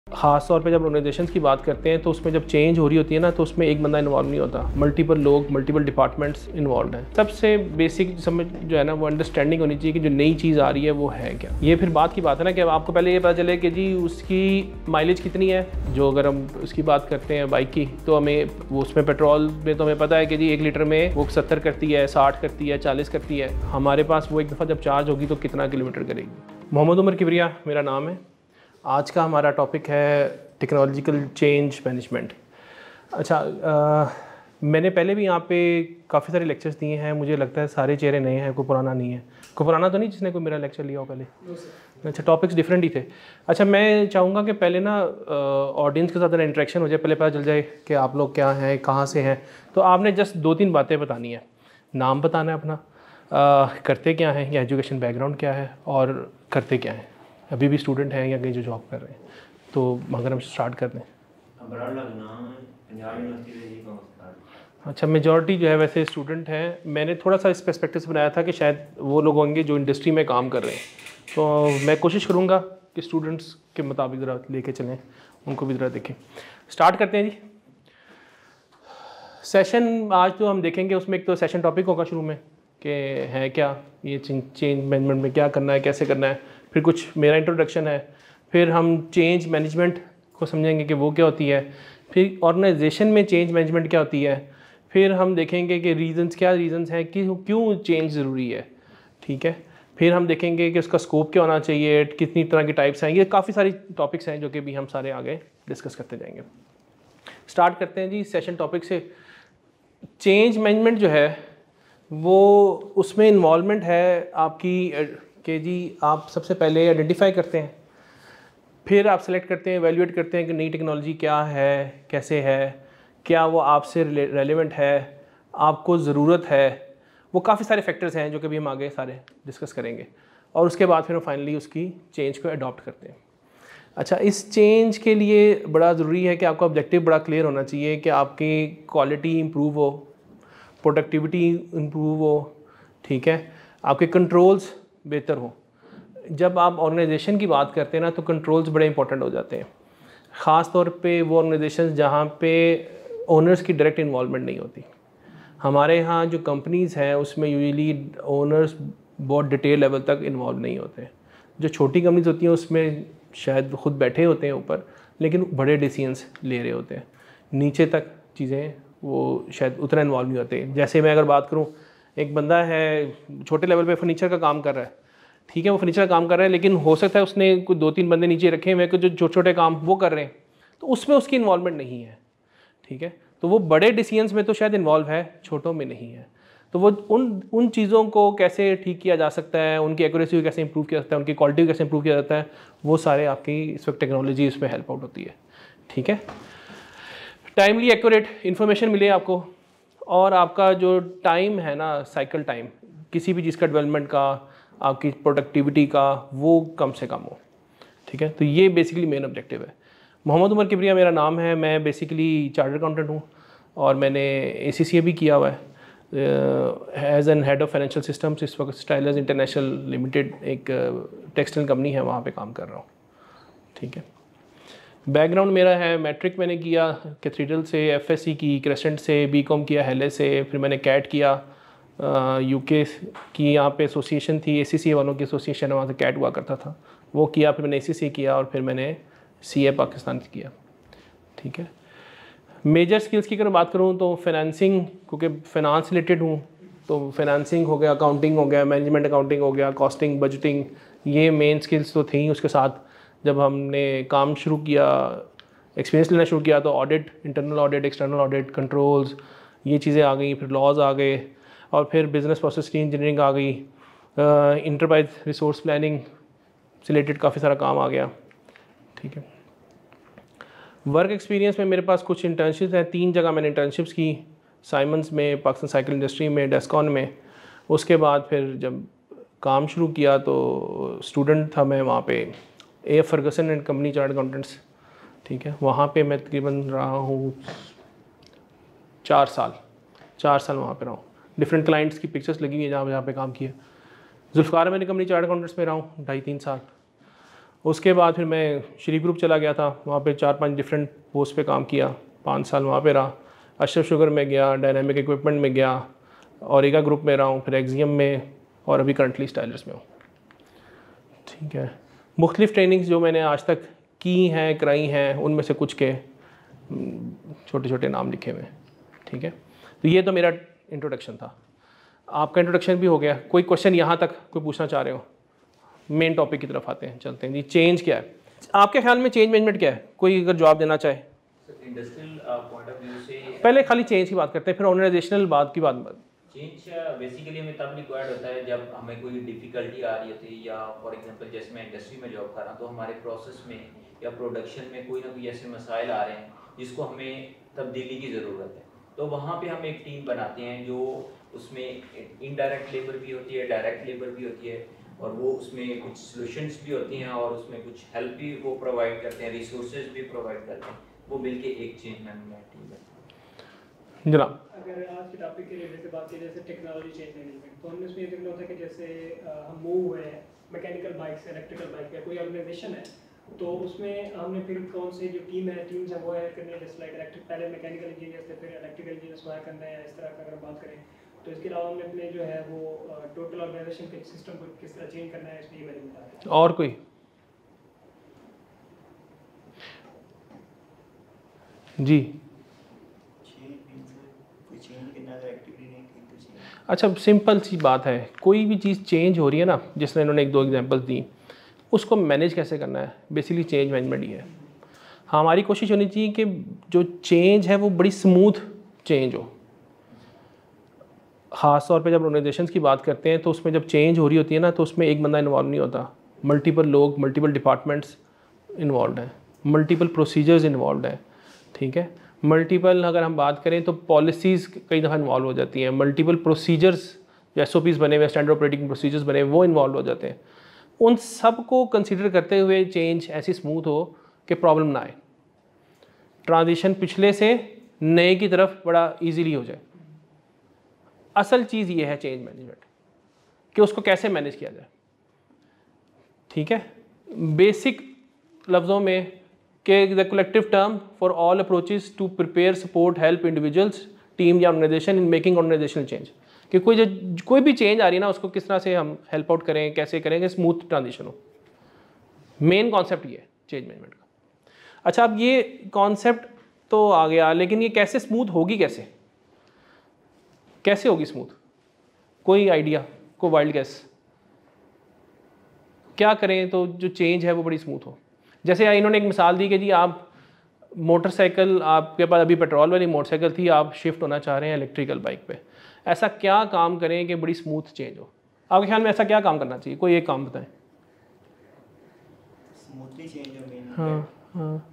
ख़ास तौर पे जब ऑर्गेनाइजेशंस की बात करते हैं तो उसमें जब चेंज हो रही होती है ना, तो उसमें एक बंदा इन्वॉल्व नहीं होता, मल्टीपल लोग, मल्टीपल डिपार्टमेंट्स इन्वॉल्व हैं। सबसे बेसिक समझ जो है ना, वो अंडरस्टैंडिंग होनी चाहिए कि जो नई चीज़ आ रही है वो है क्या। ये फिर बात की बात है ना कि अब आपको पहले ये पता चले कि जी उसकी माइलेज कितनी है। जो अगर हम उसकी बात करते हैं बाइक की, तो हमें वो उसमें पेट्रोल में तो हमें पता है कि जी 1 लीटर में वो 70 करती है, 60 करती है, 40 करती है। हमारे पास वो एक दफ़ा जब चार्ज होगी तो कितना किलोमीटर करेगी। मोहम्मद उमर किबरिया मेरा नाम है। आज का हमारा टॉपिक है टेक्नोलॉजिकल चेंज मैनेजमेंट। अच्छा, मैंने पहले भी यहाँ पे काफ़ी सारे लेक्चर्स दिए हैं। मुझे लगता है सारे चेहरे नए हैं, कोई पुराना नहीं है। कोई पुराना तो नहीं जिसने कोई मेरा लेक्चर लिया हो पहले? अच्छा, टॉपिक्स डिफरेंट ही थे। अच्छा, मैं चाहूँगा कि पहले ना ऑडियंस के साथ इंटरेक्शन हो जाए, पहले पता चल जाए कि आप लोग क्या हैं, कहाँ से हैं। तो आपने जस्ट 2-3 बातें बतानी है। नाम बताना है अपना, करते क्या हैं या एजुकेशन बैकग्राउंड क्या है, और करते क्या हैं, अभी भी स्टूडेंट हैं या कहीं जो जॉब कर रहे हैं। तो अगर हम स्टार्ट कर दें। अच्छा, मेजॉरिटी जो है वैसे स्टूडेंट हैं। मैंने थोड़ा सा इस पर्सपेक्टिव से बनाया था कि शायद वो लोग होंगे जो इंडस्ट्री में काम कर रहे हैं। तो मैं कोशिश करूँगा कि स्टूडेंट्स के मुताबिक ज़रा लेके चलें, उनको भी ज़रा देखें। स्टार्ट करते हैं जी। सेशन आज तो हम देखेंगे, उसमें एक तो सेशन टॉपिक होगा शुरू में कि है क्या ये चेंज मैनेजमेंट में क्या करना है, कैसे करना है। फिर कुछ मेरा इंट्रोडक्शन है, फिर हम चेंज मैनेजमेंट को समझेंगे कि वो क्या होती है, फिर ऑर्गेनाइजेशन में चेंज मैनेजमेंट क्या होती है, फिर हम देखेंगे कि क्या रीजंस हैं कि क्यों चेंज ज़रूरी है, ठीक है। फिर हम देखेंगे कि उसका स्कोप क्या होना चाहिए, कितनी तरह की टाइप्स हैं। ये काफ़ी सारी टॉपिक्स हैं जो कि भी हम सारे आगे डिस्कस करते जाएंगे। स्टार्ट करते हैं जी सेशन टॉपिक से। चेंज मैनेजमेंट जो है वो, उसमें इन्वॉल्वमेंट है आपकी कि जी आप सबसे पहले आइडेंटिफाई करते हैं, फिर आप सेलेक्ट करते हैं, एवेल्यूएट करते हैं कि नई टेक्नोलॉजी क्या है, कैसे है, क्या वो आपसे रेलेवेंट है, आपको ज़रूरत है। वो काफ़ी सारे फैक्टर्स हैं जो कि भी हम आगे सारे डिस्कस करेंगे। और उसके बाद फिर हम फाइनली उसकी चेंज को अडॉप्ट करते हैं। अच्छा, इस चेंज के लिए बड़ा ज़रूरी है कि आपका ऑब्जेक्टिव बड़ा क्लियर होना चाहिए कि आपकी क्वालिटी इंप्रूव हो, प्रोडक्टिविटी इंप्रूव हो, ठीक है, आपके कंट्रोल्स बेहतर हो। जब आप ऑर्गेनाइजेशन की बात करते हैं ना, तो कंट्रोल्स बड़े इंपॉर्टेंट हो जाते हैं। ख़ास तौर पे वो ऑर्गेनाइजेशन जहाँ पे ओनर्स की डायरेक्ट इन्वॉल्वमेंट नहीं होती। हमारे यहाँ जो कंपनीज़ हैं उसमें यूजुअली ओनर्स बहुत डिटेल लेवल तक इन्वॉल्व नहीं होते। जो छोटी कंपनीज होती हैं उसमें शायद खुद बैठे होते हैं ऊपर, लेकिन बड़े डिसीजंस ले रहे होते हैं। नीचे तक चीज़ें वो शायद उतना इन्वॉल्व नहीं होते। जैसे मैं अगर बात करूँ, एक बंदा है छोटे लेवल पे फर्नीचर का काम कर रहा है, ठीक है, वो फर्नीचर का काम कर रहा है, लेकिन हो सकता है उसने कुछ 2-3 बंदे नीचे रखे हुए हैं जो छोटे छोटे काम वो कर रहे हैं, तो उसमें उसकी इन्वॉल्वमेंट नहीं है, ठीक है। तो वो बड़े डिसीजंस में तो शायद इन्वॉल्व है, छोटों में नहीं है। तो वो उन चीज़ों को कैसे ठीक किया जा सकता है, उनकी एक्यूरेसी को कैसे इंप्रूव किया जाता है, उनकी क्वालिटी को कैसे इंप्रूव किया जाता है, वो सारे आपकी इस वक्त टेक्नोलॉजी इसमें हेल्प आउट होती है, ठीक है। टाइमली एक्यूरेट इन्फॉर्मेशन मिले आपको, और आपका जो टाइम है ना, साइकिल टाइम किसी भी चीज़ का डेवलपमेंट का, आपकी प्रोडक्टिविटी का, वो कम से कम हो, ठीक है। तो ये बेसिकली मेन ऑब्जेक्टिव है। मोहम्मद उमर किबरिया मेरा नाम है। मैं बेसिकली चार्टर्ड अकाउंटेंट हूँ और मैंने ACCA भी किया हुआ है as an head of financial systems. इस वक्त स्टाइलर्स इंटरनेशनल लिमिटेड एक टेक्सटाइल कंपनी है, वहाँ पे काम कर रहा हूँ, ठीक है। बैकग्राउंड मेरा है, मैट्रिक मैंने किया कैथेड्रल से, FSC की क्रेसेंट से, BCom किया हेले से, फिर मैंने कैट किया UK की। यहाँ पे एसोसिएशन थी, ACCA वालों की एसोसिएशन है, वहाँ से कैट हुआ करता था, वो किया। फिर मैंने ACCA किया और फिर मैंने CA पाकिस्तान किया, ठीक है। मेजर स्किल्स की अगर बात करूँ तो फाइनेंसिंग, क्योंकि फाइनेंस रिलेटेड हूँ, तो फाइनेंसिंग हो गया, अकाउंटिंग हो गया, मैनेजमेंट अकाउंटिंग हो गया, कॉस्टिंग, बजटिंग, ये मेन स्किल्स तो थी। उसके साथ जब हमने काम शुरू किया, एक्सपीरियंस लेना शुरू किया, तो audit, internal audit, external audit, controls, ये चीज़ें आ गई। फिर लॉज आ गए, और फिर बिजनेस प्रोसेस की इंजीनियरिंग आ गई, इंटरप्राइज रिसोर्स प्लानिंग से रिलेटेड काफ़ी सारा काम आ गया, ठीक है। वर्क एक्सपीरियंस में मेरे पास कुछ इंटर्नशिप्स हैं। 3 जगह मैंने इंटर्नशिप्स की, साइमंस में, पाकिस्तान साइकिल इंडस्ट्री में, डेस्कॉन में। उसके बाद फिर जब काम शुरू किया तो स्टूडेंट था मैं वहाँ पे, A.F. Ferguson and company chartered accountants, ठीक है। वहाँ पे मैं तकरीबन रहा हूँ 4 साल वहाँ पे रहा हूँ। डिफरेंट क्लाइंट्स की पिक्चर्स लगी हुई है जहाँ पे काम किया। जुल्फ़िकार मैंने कंपनी चार्टर्ड अकाउंटेंट्स में रहा हूँ 2.5-3 साल। उसके बाद फिर मैं श्री ग्रुप चला गया था, वहाँ पे 4-5 डिफरेंट पोस्ट पे काम किया, 5 साल वहाँ पे रहा। अशरफ शुगर में गया, डायनामिक इक्विपमेंट में गया, औरिगा ग्रुप में रहा हूँ, फिर एक्जियम में, और अभी करंटली स्टाइलर्स में हूँ। ठीक है, मुख्तलिफ़ ट्रेनिंग्स जो मैंने आज तक की हैं, कराई हैं, उनमें से कुछ के छोटे छोटे नाम लिखे हुए हैं। ठीक है, तो ये तो मेरा इंट्रोडक्शन था। आपका इंट्रोडक्शन भी हो गया। कोई क्वेश्चन यहाँ तक कोई पूछना चाह रहे हो? मेन टॉपिक की तरफ आते हैं, चलते हैं जी। चेंज क्या है आपके ख्याल में? चेंज मैनेजमेंट क्या है? कोई अगर जवाब देना चाहे। इंडस्ट्रियल पॉइंट ऑफ व्यू से पहले खाली चेंज की बात करते हैं, फिर ऑर्गेनाइजेशनल बात की बात। चेंज बेसिकली हमें तब रिक्वायर्ड होता है जब हमें कोई डिफिकल्टी आ रही होती है, या फॉर एग्जांपल जैसे मैं इंडस्ट्री में जॉब कर रहा हूँ तो हमारे प्रोसेस में या प्रोडक्शन में कोई ना कोई ऐसे मसाइल आ रहे हैं जिसको हमें तब्दीली की ज़रूरत है। तो वहाँ पे हम एक टीम बनाते हैं जो उसमें इनडायरेक्ट लेबर भी होती है, डायरेक्ट लेबर भी होती है, और वो उसमें कुछ सॉल्यूशंस भी होती हैं और उसमें कुछ हेल्प भी वो प्रोवाइड करते हैं, रिसोर्सेज भी प्रोवाइड करते हैं। वो मिलके एक चेंज मैनेजमेंट टीम है। जनाब, अगर आज के टॉपिक के रिलेटेड से बात की जैसे टेक्नोलॉजी चेंज मैनेजमेंट, तो हमने इसमें ये देखना होता है कि जैसे हम मूव हुए हैं मैकेनिकल बाइक से इलेक्ट्रिकल बाइक पे, कोई ऑर्गेनाइजेशन है तो उसमें हमने फिर कौन से जो टीम्स हैं वो हायर करने हैं, जैसे लाइक इलेक्ट्रिक, पहले मैकेनिकल इंजीनियर थे, फिर इलेक्ट्रिकल इंजीनियर्स हायर करना है, इस तरह का अगर बात करें। तो इसके अलावा हमने अपने जो है वो टोटल ऑर्गेनाइजेशन के सिस्टम को किस तरह चेंज करना है, इसमें मैंने बताया। और कोई? जी, अच्छा, सिंपल सी बात है, कोई भी चीज़ चेंज हो रही है ना, जिसने इन्होंने 1-2 एग्जांपल्स दी, उसको मैनेज कैसे करना है, बेसिकली चेंज मैनेजमेंट ही है। हमारी कोशिश होनी चाहिए कि जो चेंज है वो बड़ी स्मूथ चेंज हो। ख़ास तौर पे जब ऑर्गेनाइजेशंस की बात करते हैं तो उसमें जब चेंज हो रही होती है ना, तो उसमें एक बंदा इन्वॉल्व नहीं होता, मल्टीपल लोग, मल्टीपल डिपार्टमेंट्स इन्वॉल्व हैं, मल्टीपल प्रोसीजर्स इन्वॉल्व हैं। ठीक है, मल्टीपल अगर हम बात करें तो पॉलिसीज़ कई दफ़ा इन्वॉल्व हो जाती हैं, मल्टीपल प्रोसीजर्स जो SOPs बने हुए, स्टैंडर्ड ऑपरेटिंग प्रोसीजर्स बने हुए, वो इन्वॉल्व हो जाते हैं। उन सब को कंसीडर करते हुए चेंज ऐसी स्मूथ हो कि प्रॉब्लम ना आए, ट्रांजिशन पिछले से नए की तरफ बड़ा ईजीली हो जाए। असल चीज़ ये है चेंज मैनेजमेंट, कि उसको कैसे मैनेज किया जाए। ठीक है, बेसिक लफ्ज़ों में कि the collective term for all approaches to prepare, support, help individuals, team या organization in making organizational change, कि कोई भी चेंज आ रही है ना, उसको किस तरह से हम हेल्प आउट करें, कैसे करें कि स्मूथ ट्रांजिशन हो। मेन कॉन्सेप्ट ये है चेंज मैनेजमेंट का। अच्छा, अब ये कॉन्सेप्ट तो आ गया, लेकिन ये कैसे स्मूथ होगी, कैसे होगी स्मूथ? कोई आइडिया, कोई वाइल्ड गैस? क्या करें तो जो चेंज है वो बड़ी स्मूथ हो? जैसे इन्होंने एक मिसाल दी कि जी आप मोटरसाइकिल, आपके पास अभी पेट्रोल वाली मोटरसाइकिल थी, आप शिफ्ट होना चाह रहे हैं इलेक्ट्रिकल बाइक पे। ऐसा क्या काम करें कि बड़ी स्मूथ चेंज हो? आपके ख्याल में ऐसा क्या काम करना चाहिए? कोई एक काम बताएं। स्मूथली चेंज हो मेन। हाँ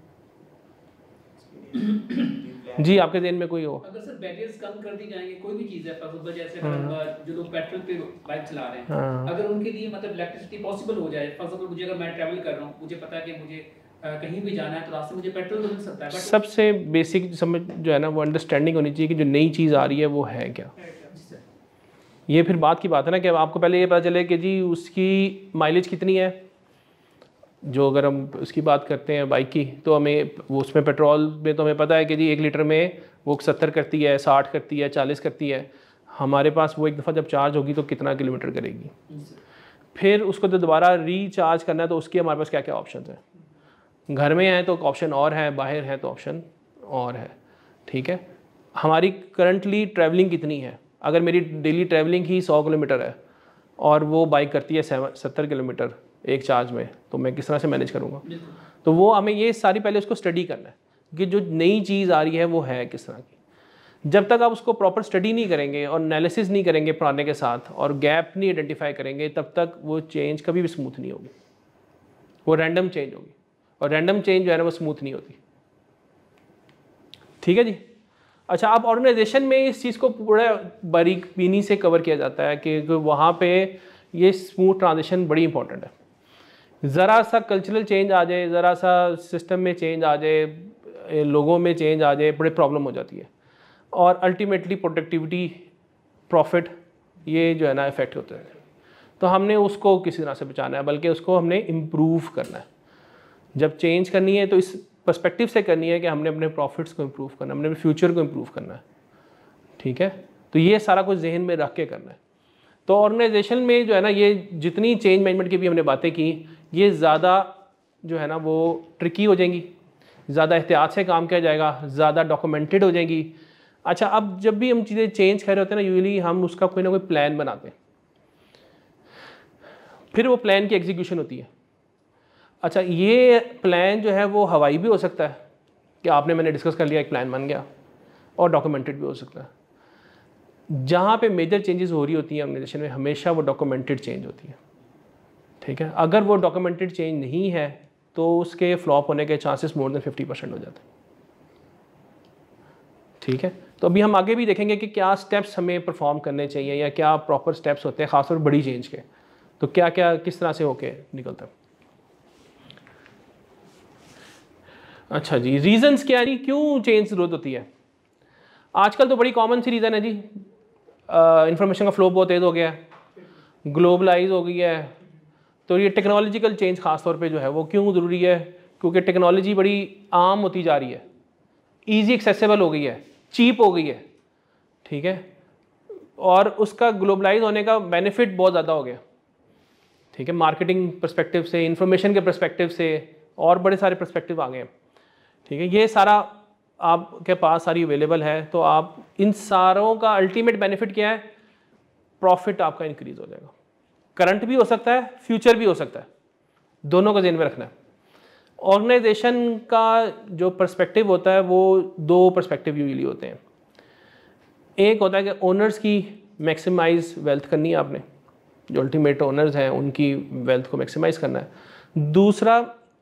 जी, आपके ज़हन में कोई हो? अगर सर बैरियर्स कम कर दी जाएंगे, कोई भी चीज़ है, फॉर एग्जांपल जैसे जो लोग पेट्रोल पे बाइक चला रहे हैं, अगर उनके लिए मतलब इलेक्ट्रिसिटी पॉसिबल हो जाए, फॉर एग्जांपल मुझे, अगर मैं ट्रैवल कर रहा हूँ, मुझे पता है कि मुझे कहीं भी जाना है तो रास्ते मुझे पेट्रोल तो मिल सकता है, सबसे बेसिक समझ जो है ना, वो अंडरस्टैंडिंग होनी चाहिए कि जो नई चीज़ आ रही है वो है क्या। ये फिर बात की बात है ना कि आपको पहले ये पता चले कि जी उसकी माइलेज कितनी है। जो अगर हम उसकी बात करते हैं बाइक की, तो हमें वो उसमें पेट्रोल में तो हमें पता है कि जी 1 लीटर में वो 70 करती है, 60 करती है, 40 करती है। हमारे पास वो एक दफ़ा जब चार्ज होगी तो कितना किलोमीटर करेगी, फिर उसको तो दोबारा रीचार्ज करना है, तो उसके हमारे पास क्या क्या ऑप्शन हैं। घर में है तो ऑप्शन और है, बाहर है तो ऑप्शन और है। ठीक है, हमारी करंटली ट्रैवलिंग कितनी है? अगर मेरी डेली ट्रैवलिंग ही 100 किलोमीटर है और वो बाइक करती है 70 किलोमीटर एक चार्ज में, तो मैं किस तरह से मैनेज करूँगा? तो वो हमें ये सारी पहले उसको स्टडी करना है कि जो नई चीज़ आ रही है वो है किस तरह की। जब तक आप उसको प्रॉपर स्टडी नहीं करेंगे और एनालिसिस नहीं करेंगे पुराने के साथ, और गैप नहीं आइडेंटिफाई करेंगे, तब तक वो चेंज कभी भी स्मूथ नहीं होगी। वो रैंडम चेंज होगी, और रैंडम चेंज जो है ना वो स्मूथ नहीं होती। ठीक है जी। अच्छा, आप ऑर्गेनाइजेशन में इस चीज़ को पूरा बारीकबीनी से कवर किया जाता है कि वहाँ पे ये स्मूथ ट्रांजिशन बड़ी इंपॉर्टेंट है। ज़रा सा कल्चरल चेंज आ जाए, ज़रा सा सिस्टम में चेंज आ जाए, लोगों में चेंज आ जाए, बड़ी प्रॉब्लम हो जाती है, और अल्टीमेटली प्रोडक्टिविटी, प्रॉफिट, ये जो है ना इफेक्ट होते हैं। तो हमने उसको किसी तरह से बचाना है, बल्कि उसको हमने इम्प्रूव करना है। जब चेंज करनी है तो इस पर्सपेक्टिव से करनी है कि हमने अपने प्रॉफिट्स को इम्प्रूव करना है, हमने अपने फ्यूचर को इम्प्रूव करना है, ठीक है। तो ये सारा कुछ जहन में रख के करना है। तो ऑर्गेनाइजेशन में जो है ना, ये जितनी चेंज मैनेजमेंट की भी हमने बातें की, ये ज़्यादा जो है ना वो ट्रिकी हो जाएंगी, ज़्यादा एहतियात से काम किया जाएगा, ज़्यादा डॉक्यूमेंटेड हो जाएगी। अच्छा, अब जब भी हम चीज़ें चेंज कर रहे होते हैं ना, यूजुअली हम उसका कोई ना कोई प्लान बनाते हैं, फिर वो प्लान की एग्जीक्यूशन होती है। अच्छा, ये प्लान जो है वो हवाई भी हो सकता है कि आपने मैंने डिस्कस कर लिया, एक प्लान बन गया, और डॉक्यूमेंटेड भी हो सकता है। जहाँ पे मेजर चेंजेस हो रही होती हैं ऑर्गेनाइजेशन में, हमेशा वो डॉक्यूमेंटेड चेंज होती है, ठीक है। अगर वो डॉक्यूमेंटेड चेंज नहीं है तो उसके फ्लॉप होने के चांसेस मोर देन 50% हो जाते हैं, ठीक है। तो अभी हम आगे भी देखेंगे कि क्या स्टेप्स हमें परफॉर्म करने चाहिए या क्या प्रॉपर स्टेप्स होते हैं खासतौर पर बड़ी चेंज के, तो क्या क्या किस तरह से होके निकलता है। अच्छा जी, रीजंस क्या है, क्यों चेंज ज़रूरत होती है। आजकल तो बड़ी कॉमन सी रीज़न है जी, इंफॉर्मेशन का फ्लो बहुत तेज़ हो गया है, ग्लोबलाइज हो गई है। तो ये टेक्नोलॉजिकल चेंज ख़ास तौर पे जो है वो क्यों ज़रूरी है, क्योंकि टेक्नोलॉजी बड़ी आम होती जा रही है, ईजी एक्सेसिबल हो गई है, चीप हो गई है, ठीक है। और उसका ग्लोबलाइज होने का बेनिफिट बहुत ज़्यादा हो गया, ठीक है। मार्केटिंग पर्सपेक्टिव से, इंफॉर्मेशन के पर्सपेक्टिव से, और बड़े सारे पर्सपेक्टिव आ गए हैं, ठीक है। ये सारा आपके पास सारी अवेलेबल है, तो आप इन सारों का अल्टीमेट बेनिफिट क्या है, प्रॉफिट आपका इंक्रीज हो जाएगा। करंट भी हो सकता है, फ्यूचर भी हो सकता है, दोनों को ध्यान में रखना है। ऑर्गेनाइजेशन का जो पर्सपेक्टिव होता है वो दो पर्सपेक्टिव यूजुअली होते हैं। एक होता है कि ओनर्स की मैक्सिमाइज वेल्थ करनी है आपने, जो अल्टीमेट ओनर्स हैं उनकी वेल्थ को मैक्सिमाइज करना है। दूसरा,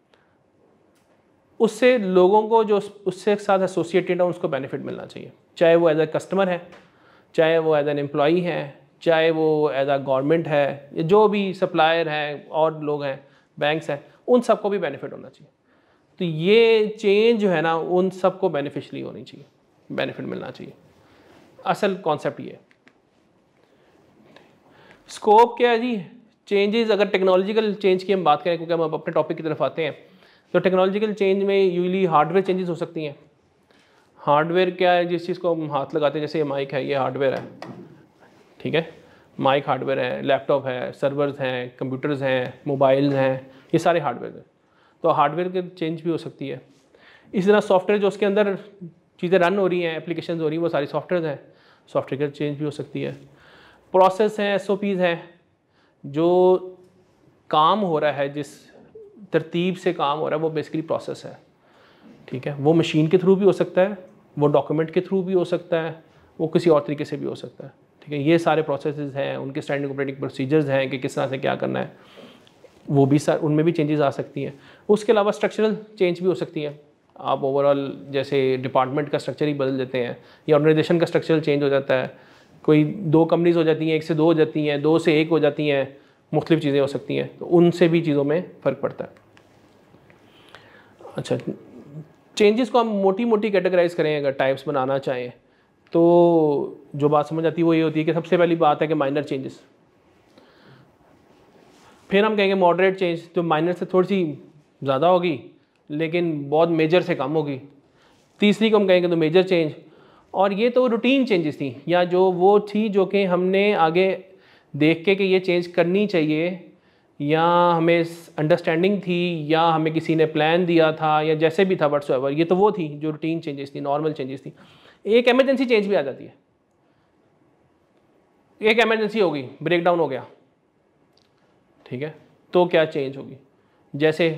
उससे लोगों को जो उससे साथ एसोसिएटेड है उसको बेनिफिट मिलना चाहिए, चाहे वो एज ए कस्टमर है, चाहे वो एज एन एम्प्लॉई है, चाहे वो एज अ गवर्नमेंट है, जो भी सप्लायर हैं और लोग हैं, बैंक्स हैं, उन सबको भी बेनिफिट होना चाहिए। तो ये चेंज जो है ना उन सबको बेनिफिशली होनी चाहिए, बेनिफिट मिलना चाहिए। असल कॉन्सेप्ट ये। स्कोप क्या है जी, चेंजेस अगर टेक्नोलॉजिकल चेंज की हम बात करें, क्योंकि हम अब अपने टॉपिक की तरफ आते हैं, तो टेक्नोलॉजिकल चेंज में यूजुअली हार्डवेयर चेंजेस हो सकती हैं। हार्डवेयर क्या है, जिस चीज़ को हम हाथ लगाते हैं, जैसे ये माइक है, ये हार्डवेयर है, ठीक है। माइक हार्डवेयर है, लैपटॉप है, सर्वर्स हैं, कंप्यूटर्स हैं, मोबाइल्स हैं, ये सारे हार्डवेयर हैं। तो हार्डवेयर की चेंज भी हो सकती है। इसी तरह सॉफ्टवेयर जो उसके अंदर चीज़ें रन हो रही हैं, एप्लीकेशन हो रही हैं, वो सारी सॉफ्टवेयर हैं, सॉफ्टवेयर की चेंज भी हो सकती है। प्रोसेस हैं, SOPs हैं, जो काम हो रहा है, जिस तरतीब से काम हो रहा है, वो बेसिकली प्रोसेस है, ठीक है। वो मशीन के थ्रू भी हो सकता है, वो डॉक्यूमेंट के थ्रू भी हो सकता है, वो किसी और तरीके से भी हो सकता है, ठीक है। ये सारे प्रोसेसेस हैं, उनके स्टैंडर्ड ऑपरेटिंग प्रोसीजर्स हैं कि किस तरह से क्या करना है, वो भी उनमें भी चेंजेस आ सकती हैं। उसके अलावा स्ट्रक्चरल चेंज भी हो सकती है। आप ओवरऑल जैसे डिपार्टमेंट का स्ट्रक्चर ही बदल देते हैं, या ऑर्गेनाइजेशन का स्ट्रक्चरल चेंज हो जाता है, कोई 2 कंपनीज हो जाती हैं, 1 से 2 हो जाती हैं, 2 से 1 हो जाती हैं, मुख्तलिफ चीज़ें हो सकती हैं, तो उनसे भी चीज़ों में फ़र्क पड़ता है। अच्छा, चेंजेस को हम मोटी मोटी कैटेगराइज करें, अगर टाइप्स बनाना चाहें, तो जो बात समझ आती है वो ये होती है कि सबसे पहली बात है कि माइनर चेंजेस, फिर हम कहेंगे मॉडरेट चेंज, तो माइनर से थोड़ी सी ज़्यादा होगी लेकिन बहुत मेजर से कम होगी। तीसरी को हम कहेंगे तो मेजर चेंज, और ये तो रूटीन चेंजेस थी, या जो वो थी जो कि हमने आगे देख के कि ये चेंज करनी चाहिए, या हमें अंडरस्टैंडिंग थी, या हमें किसी ने प्लान दिया था, या जैसे भी था व्हाटसोएवर, ये तो वो थी जो रूटीन चेंजेस थी, नॉर्मल चेंजेस थी। एक इमरजेंसी चेंज भी आ जाती है, एक इमरजेंसी होगी, ब्रेकडाउन हो गया, ठीक है, तो क्या चेंज होगी। जैसे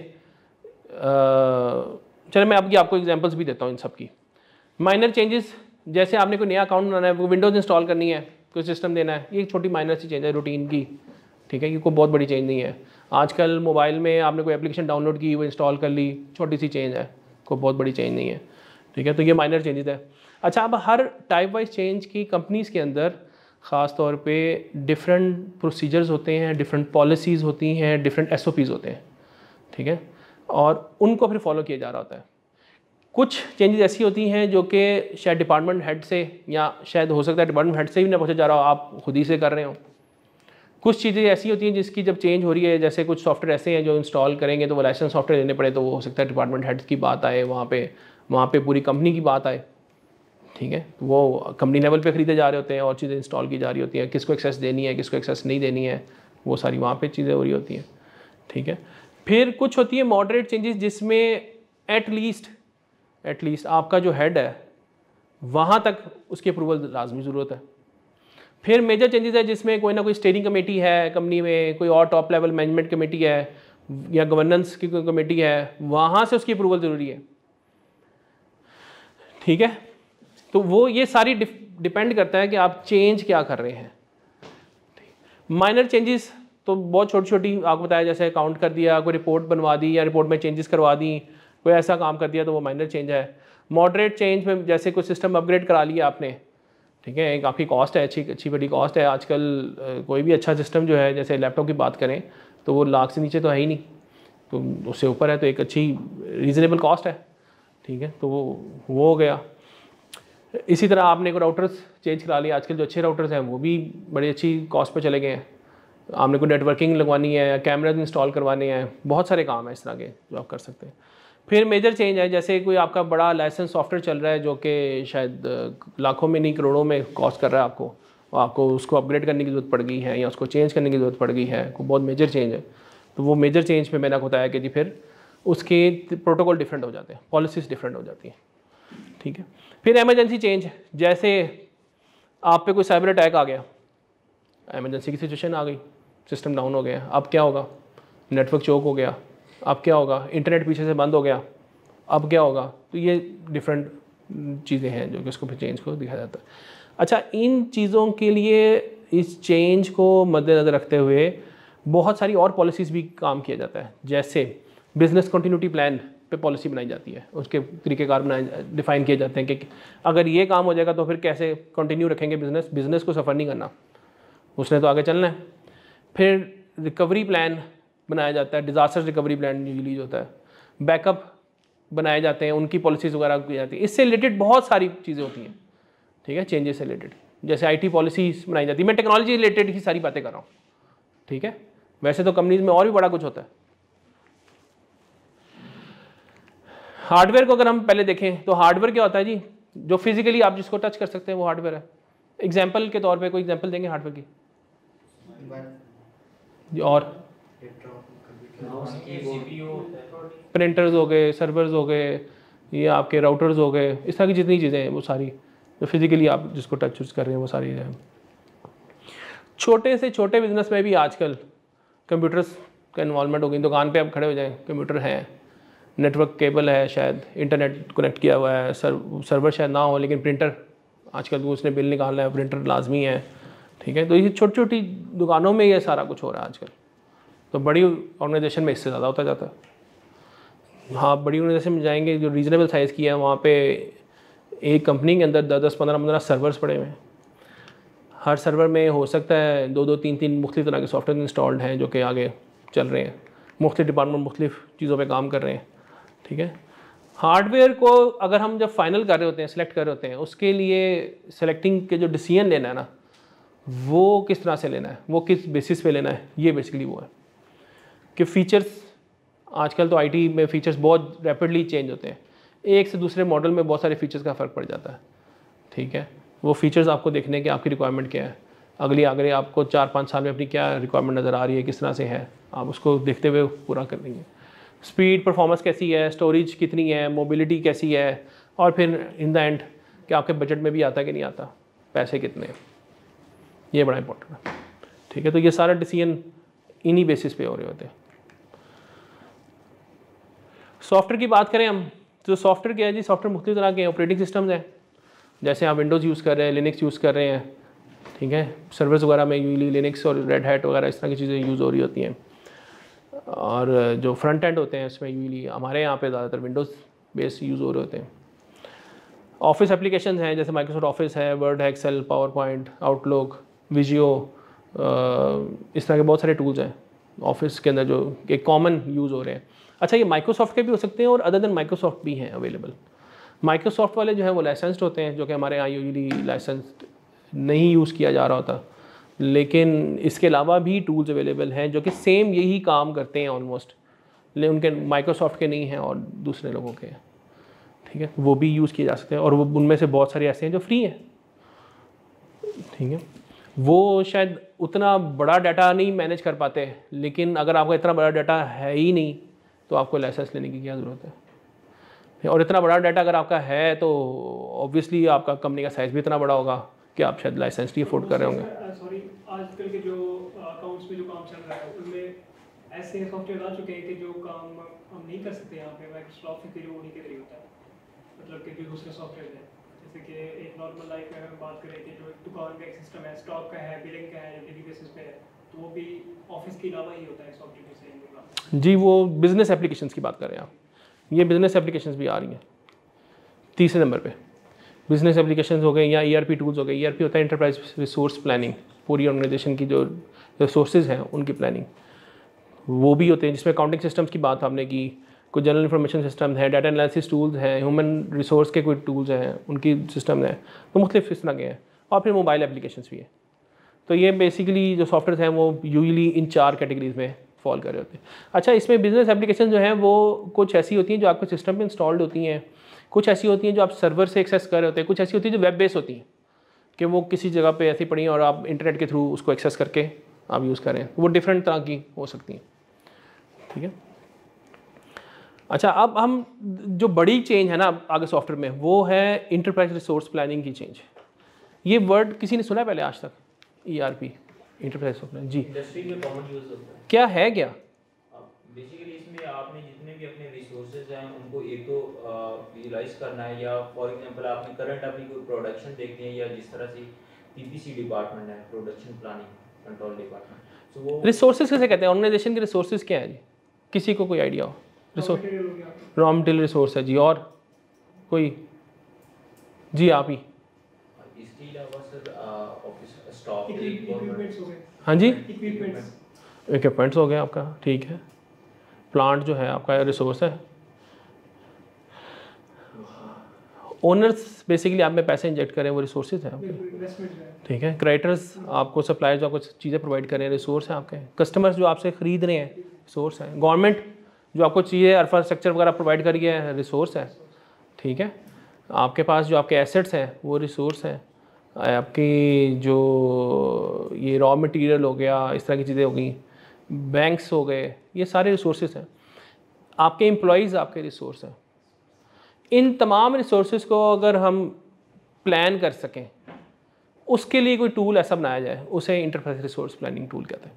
चलो मैं आपको एग्जांपल्स भी देता हूँ इन सब की। माइनर चेंजेस, जैसे आपने कोई नया अकाउंट बनाना है, वो विंडोज़ इंस्टॉल करनी है, कोई सिस्टम देना है, ये एक छोटी माइनर सी चेंज है रूटीन की, ठीक है, ये कोई बहुत बड़ी चेंज नहीं है। आजकल मोबाइल में आपने कोई एप्लीकेशन डाउनलोड की, वो इंस्टॉल कर ली, छोटी सी चेंज है, कोई बहुत बड़ी चेंज नहीं है, ठीक है। तो ये माइनर चेंजेस है। अच्छा, अब हर टाइप वाइज चेंज की कंपनीज़ के अंदर ख़ास तौर पे डिफरेंट प्रोसीजर्स होते हैं, डिफरेंट पॉलिसीज़ होती हैं, डिफरेंट SOPs होते हैं, ठीक है, और उनको फिर फॉलो किया जा रहा होता है। कुछ चेंजेस ऐसी होती हैं जो कि शायद डिपार्टमेंट हेड से, या शायद हो सकता है डिपार्टमेंट हेड से भी ना पूछा जा रहा हो, आप खुद ही से कर रहे हो, कुछ चीज़ें ऐसी होती हैं जिसकी जब चेंज हो रही है, जैसे कुछ सॉफ्टवेयर ऐसे हैं जो इंस्टॉल करेंगे तो वो लाइसेंस सॉफ्टवेयर लेने पड़े, तो वो हो सकता है डिपार्टमेंट हेड्स की बात आए वहाँ पे पूरी कंपनी की बात आए, ठीक है। वो कंपनी लेवल पे ख़रीदे जा रहे होते हैं और चीज़ें इंस्टॉल की जा रही होती हैं, किसको एक्सेस देनी है, किसको एक्सेस नहीं देनी है, वो सारी वहाँ पे चीज़ें हो रही होती हैं, ठीक है। फिर कुछ होती है मॉडरेट चेंजेस जिसमें एटलीस्ट आपका जो हेड है वहाँ तक उसकी अप्रूवल लाजमी ज़रूरत है। फिर मेजर चेंजेस है जिसमें कोई ना कोई स्टीयरिंग कमेटी है कंपनी में, कोई और टॉप लेवल मैनेजमेंट कमेटी है या गवर्नेंस की कोई कमेटी है, वहाँ से उसकी अप्रूवल ज़रूरी है, ठीक है। तो वो ये सारी डिपेंड करता है कि आप चेंज क्या कर रहे हैं। माइनर चेंजेस तो बहुत छोटी छोटी आपको बताया, जैसे अकाउंट कर दिया, कोई रिपोर्ट बनवा दी या रिपोर्ट में चेंजेस करवा दी, कोई ऐसा काम कर दिया तो वो माइनर चेंज है। मॉडरेट चेंज में जैसे कोई सिस्टम अपग्रेड करा लिया आपने, ठीक है, एक आपकी कॉस्ट है, अच्छी बड़ी कॉस्ट है। आजकल कोई भी अच्छा सिस्टम जो है, जैसे लैपटॉप की बात करें तो वो लाख से नीचे तो है ही नहीं, तो उससे ऊपर है तो एक अच्छी रीज़नेबल कॉस्ट है, ठीक है। तो वो हो गया। इसी तरह आपने कोई राउटर्स चेंज करा लिया, आजकल जो अच्छे राउटर्स हैं वो भी बड़ी अच्छी कॉस्ट पे चले गए हैं। आपने कोई नेटवर्किंग लगवानी है या कैमराज इंस्टॉल करवाने हैं, बहुत सारे काम हैं इस तरह के जो आप कर सकते हैं। फिर मेजर चेंज है जैसे कोई आपका बड़ा लाइसेंस सॉफ्टवेयर चल रहा है जो कि शायद लाखों में नहीं करोड़ों में कॉस्ट कर रहा है आपको उसको अपग्रेड करने की ज़रूरत पड़ गई है या उसको चेंज करने की ज़रूरत पड़ गई है, कोई बहुत मेजर चेंज है। तो वो मेजर चेंज पे मैंने आपको बताया कि जी फिर उसके प्रोटोकॉल डिफरेंट हो जाते हैं, पॉलिसीज़ डिफरेंट हो जाती हैं, ठीक है। फिर एमरजेंसी चेंज, जैसे आप पे कोई साइबर अटैक आ गया, एमरजेंसी की सिचुएशन आ गई, सिस्टम डाउन हो गया, अब क्या होगा, नेटवर्क चोक हो गया, अब क्या होगा, इंटरनेट पीछे से बंद हो गया, अब क्या होगा। तो ये डिफरेंट चीज़ें हैं जो कि उसको फिर चेंज को दिखाया जाता है। अच्छा, इन चीज़ों के लिए इस चेंज को मद्देनज़र रखते हुए बहुत सारी और पॉलिसीज़ भी काम किया जाता है, जैसे बिज़नेस कंटिन्यूटी प्लान पे पॉलिसी बनाई जाती है, उसके तरीक़ेकार डिफ़ाइन किए जाते हैं कि अगर ये काम हो जाएगा तो फिर कैसे कंटिन्यू रखेंगे बिज़नेस को सफ़र नहीं करना, उसने तो आगे चलना है। फिर रिकवरी प्लान बनाया जाता है, डिज़ास्टर रिकवरी प्लान रिलीज होता है, बैकअप बनाए जाते हैं, उनकी पॉलिसीज़ वगैरह की जाती है। इससे रिलेटेड बहुत सारी चीज़ें होती हैं, ठीक है, चेंजेस से रिलेटेड, जैसे IT पॉलिसीज़ बनाई जाती है। मैं टेक्नोलॉजी रिलेटेड ही सारी बातें कर रहा हूँ, ठीक है। वैसे तो कंपनीज में और भी बड़ा कुछ होता है। हार्डवेयर को अगर हम पहले देखें तो हार्डवेयर क्या होता है जी, जो फिजिकली आप जिसको टच कर सकते हैं वो हार्डवेयर है। एग्जाम्पल के तौर पे कोई एग्जाम्पल देंगे हार्डवेयर की? और प्रिंटर्स हो गए, सर्वर्स हो गए, ये आपके राउटर्स हो गए, इस तरह की जितनी चीज़ें हैं वो सारी जो फिजिकली आप जिसको टच कर रहे हैं वो सारी हैं। छोटे से छोटे बिजनेस में भी आजकल कंप्यूटर्स का इन्वॉल्वमेंट हो गई। दुकान पे आप खड़े हो जाएं, कंप्यूटर है, नेटवर्क केबल है, शायद इंटरनेट कनेक्ट किया हुआ है, सर्वर शायद ना हो लेकिन प्रिंटर आजकल तो उसने बिल निकालना है, प्रिंटर लाजमी है, ठीक है। तो ये छोटी छोटी दुकानों में ये सारा कुछ हो रहा है आजकल। तो बड़ी ऑर्गेनाइजेशन में इससे ज़्यादा होता जाता है। हाँ, बड़ी ऑर्गेनाइजेशन में जाएंगे जो रीज़नेबल साइज़ की है, वहाँ पे एक कंपनी के अंदर 10-15 सर्वर्स पड़े हुए हैं। हर सर्वर में हो सकता है 2-2, 3-3 मुख्तलिफ तरह के सॉफ्टवेयर इंस्टॉल्ड हैं जो कि आगे चल रहे हैं, मुख्तलिफ डिपार्टमेंट मुख्तलिफ चीज़ों पे काम कर रहे हैं, ठीक है। हार्डवेयर को अगर हम जब फाइनल कर रहे होते हैं, सेलेक्ट कर रहे होते हैं, उसके लिए सेलेक्टिंग के जो डिसीजन लेना है ना, वो किस तरह से लेना है, वो किस बेसिस पे लेना है, ये बेसिकली वो है कि फ़ीचर्स आजकल तो IT में फ़ीचर्स बहुत रैपिडली चेंज होते हैं, एक से दूसरे मॉडल में बहुत सारे फ़ीचर्स का फ़र्क पड़ जाता है, ठीक है। वो फ़ीचर्स आपको देखने के आपकी रिक्वायरमेंट क्या है, अगले आपको 4-5 साल में अपनी क्या रिक्वायरमेंट नज़र आ रही है, किस तरह से है, आप उसको देखते हुए पूरा कर देंगे। स्पीड परफॉर्मेंस कैसी है, स्टोरेज कितनी है, मोबिलिटी कैसी है, और फिर इन द एंड कि आपके बजट में भी आता है कि नहीं आता, पैसे कितने हैं, ये बड़ा इंपॉर्टेंट है, ठीक है। तो ये सारा डिसीजन इन्हीं बेसिस पे हो रहे होते हैं। सॉफ्टवेयर की बात करें हम तो सॉफ्टवेयर क्या है जी, सॉफ्टवेयर मुख्तलिफ तरह के ऑपरेटिंग सिस्टम्स हैं, जैसे आप विंडोज़ यूज़ कर रहे हैं, लिनक्स यूज़ कर रहे हैं, ठीक है। सर्वर्स वगैरह में यूजली लिनक्स और रेड हैट वगैरह इस तरह की चीज़ें यूज़ हो रही होती हैं, और जो फ्रंट एंड होते हैं उसमें यूजली हमारे यहाँ पे ज़्यादातर विंडोज़ बेस यूज़ हो रहे होते हैं। ऑफिस एप्लीकेशंस हैं जैसे माइक्रोसॉफ्ट ऑफिस है, वर्ड है, Excel, PowerPoint, Outlook, Visio, इस तरह के बहुत सारे टूल्स हैं ऑफिस के अंदर जो एक कॉमन यूज़ हो रहे हैं। अच्छा, ये माइक्रोसॉफ्ट के भी हो सकते हैं और अदर देन माइक्रोसॉफ्ट भी हैं अवेलेबल। माइक्रोसॉफ्ट वाले जो है वो लाइसेंस्ड होते हैं, जो कि हमारे यहाँ यूजली लाइसेंस्ड नहीं यूज़ किया जा रहा होता, लेकिन इसके अलावा भी टूल्स अवेलेबल हैं जो कि सेम यही काम करते हैं ऑलमोस्ट, लेकिन उनके माइक्रोसॉफ्ट के नहीं हैं और दूसरे लोगों के, ठीक है, वो भी यूज़ किए जा सकते हैं। और वो उनमें से बहुत सारे ऐसे हैं जो फ्री हैं, ठीक है। वो शायद उतना बड़ा डाटा नहीं मैनेज कर पाते, लेकिन अगर आपका इतना बड़ा डाटा है ही नहीं तो आपको लाइसेंस लेने की क्या ज़रूरत है। और इतना बड़ा डाटा अगर आपका है तो ऑब्वियसली आपका कंपनी का साइज़ भी इतना बड़ा होगा कि आप शायद लाइसेंस नहीं अफोर्ड कर रहे होंगे। सॉरी, आजकल के जो अकाउंट्स में जो काम चल रहा है उनमें ऐसे सॉफ्टवेयर आ चुके हैं कि जो काम हम नहीं कर सकते यहाँ पे माइक्रोसॉफ्ट के जरिए, उन्हीं के जरिए होता है। मतलब कि जो दूसरे सॉफ्टवेयर हैं, जैसे कि एक नॉर्मल लाइफ में हम बात करें कि जो दुकान का एक सिस्टम है, स्टॉक का है, बिलिंग का है, जो डेली बेसिस पे है, तो वो भी ऑफिस के अलावा ही होता है सॉफ्टवेयर से। जी, वो बिज़नेस एप्लीकेशंस की बात कर रहे हैं आप। ये बिज़नेस एप्लीकेशंस भी आ रही हैं तीसरे नंबर पे। बिज़नेस एप्लीकेशंस हो गए या ERP टूल्स हो गए। ERP होता है एंटरप्राइज रिसोर्स प्लानिंग, पूरी ऑर्गेनाइजेशन की जो रिसोर्सेज हैं उनकी प्लानिंग। वो भी होते हैं जिसमें अकाउंटिंग सिस्टम्स की बात आपने की, कुछ जनरल इंफॉर्मेशन सिस्टम है, डाटा एनालिसिस टूल्स हैं, ह्यूमन रिसोर्स के कोई टूल्स हैं उनकी सिस्टम है, तो मुख्तलिफ इस तरह के हैं। और फिर मोबाइल एप्लीकेशंस भी हैं। तो ये बेसिकली जो सॉफ्टवेयर हैं वो यूजुअली इन 4 कैटेगरीज में फॉल कर रहे होते हैं। अच्छा, इसमें बिज़नेस एप्लीकेशन जो हैं वो कुछ ऐसी होती हैं जो आपके सिस्टम में इंस्टॉल्ड होती हैं, कुछ ऐसी होती हैं जो आप सर्वर से एक्सेस कर रहे होते हैं, कुछ ऐसी होती हैं जो वेब बेस होती हैं कि वो किसी जगह पे ऐसी पड़ी हैं और आप इंटरनेट के थ्रू उसको एक्सेस करके आप यूज़ करें। वो डिफरेंट तरह की हो सकती हैं, ठीक है। अच्छा, अब हम जो बड़ी चेंज है ना आगे सॉफ्टवेयर में, वो है इंटरप्राइज रिसोर्स प्लानिंग की चेंज। ये वर्ड किसी ने सुना है पहले आज तक? ERP, इंटरप्राइज रिसोर्स जी, इंडस्ट्री में कॉमन यूज होता है। क्या है क्या? बेसिकली इसमें आपने जितने भी अपने रिसोर्सेज हैं उनको एक तो विजुलाइज करना है, या फॉर एग्जांपल आपने करंट अपनी कोई प्रोडक्शन देखनी है, या जिस तरह से PPC डिपार्टमेंट है, प्रोडक्शन प्लानिंग कंट्रोल डिपार्टमेंट, तो वो रिसोर्सेज कैसे कहते हैं? ऑर्गेनाइजेशन के रिसोर्सेज क्या है जी? किसी को कोई आइडिया हो? रिसोर्स, रॉ मटेरियल रिसोर्स है जी। और कोई? जी आप ही। इसके अलावा सर ऑफिस स्टॉक, इक्विपमेंट्स हो गए। हाँ जी, इक्विपमेंट्स, इक्विपमेंट्स हो गए आपका, ठीक है। प्लांट जो है आपका रिसोर्स है। ओनर्स बेसिकली आप में पैसे इंजेक्ट करें, वो रिसोर्सेज हैं आपके, इन्वेस्टमेंट है। ठीक है। क्रेडिटर्स आपको, सप्लायर्स जो आपको चीज़ें प्रोवाइड कर रहे हैं, रिसोर्स हैं आपके। कस्टमर्स जो आपसे ख़रीद रहे हैं, रिसोर्स है। गवर्नमेंट जो आपको चीज़ें इंफ्रास्ट्रक्चर वगैरह प्रोवाइड कर रही है, रिसोर्स है, ठीक है। आपके पास जो आपके एसेट्स हैं वो रिसोर्स हैं। आपकी जो ये रॉ मटेरियल हो गया, इस तरह की चीज़ें हो गई, बैंक्स हो गए, ये सारे रिसोर्सेज हैं। आपके एम्प्लॉयज़ आपके रिसोर्स हैं। इन तमाम रिसोर्सेज को अगर हम प्लान कर सकें, उसके लिए कोई टूल ऐसा बनाया जाए, उसे इंटरप्राइज रिसोर्स प्लानिंग टूल कहते हैं,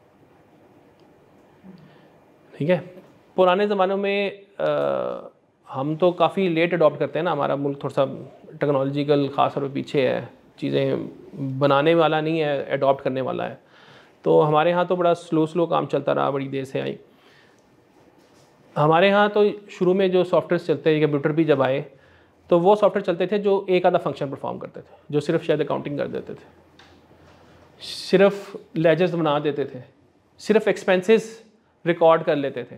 ठीक है। पुराने ज़मानों में हम तो काफ़ी लेट अडॉप्ट करते हैं ना, हमारा मुल्क थोड़ा सा टेक्नोलॉजिकल ख़ास तौर पर पीछे है, चीज़ें बनाने वाला नहीं है, अडॉप्ट करने वाला है। तो हमारे यहाँ तो बड़ा स्लो काम चलता रहा, बड़ी देर से आई। हमारे यहाँ तो शुरू में जो सॉफ्टवेयर चलते हैं, कंप्यूटर भी जब आए तो वो सॉफ्टवेयर चलते थे जो एक आधा फंक्शन परफॉर्म करते थे, जो सिर्फ शायद अकाउंटिंग कर देते थे, सिर्फ लेजर्स बना देते थे, सिर्फ एक्सपेंसेस रिकॉर्ड कर लेते थे।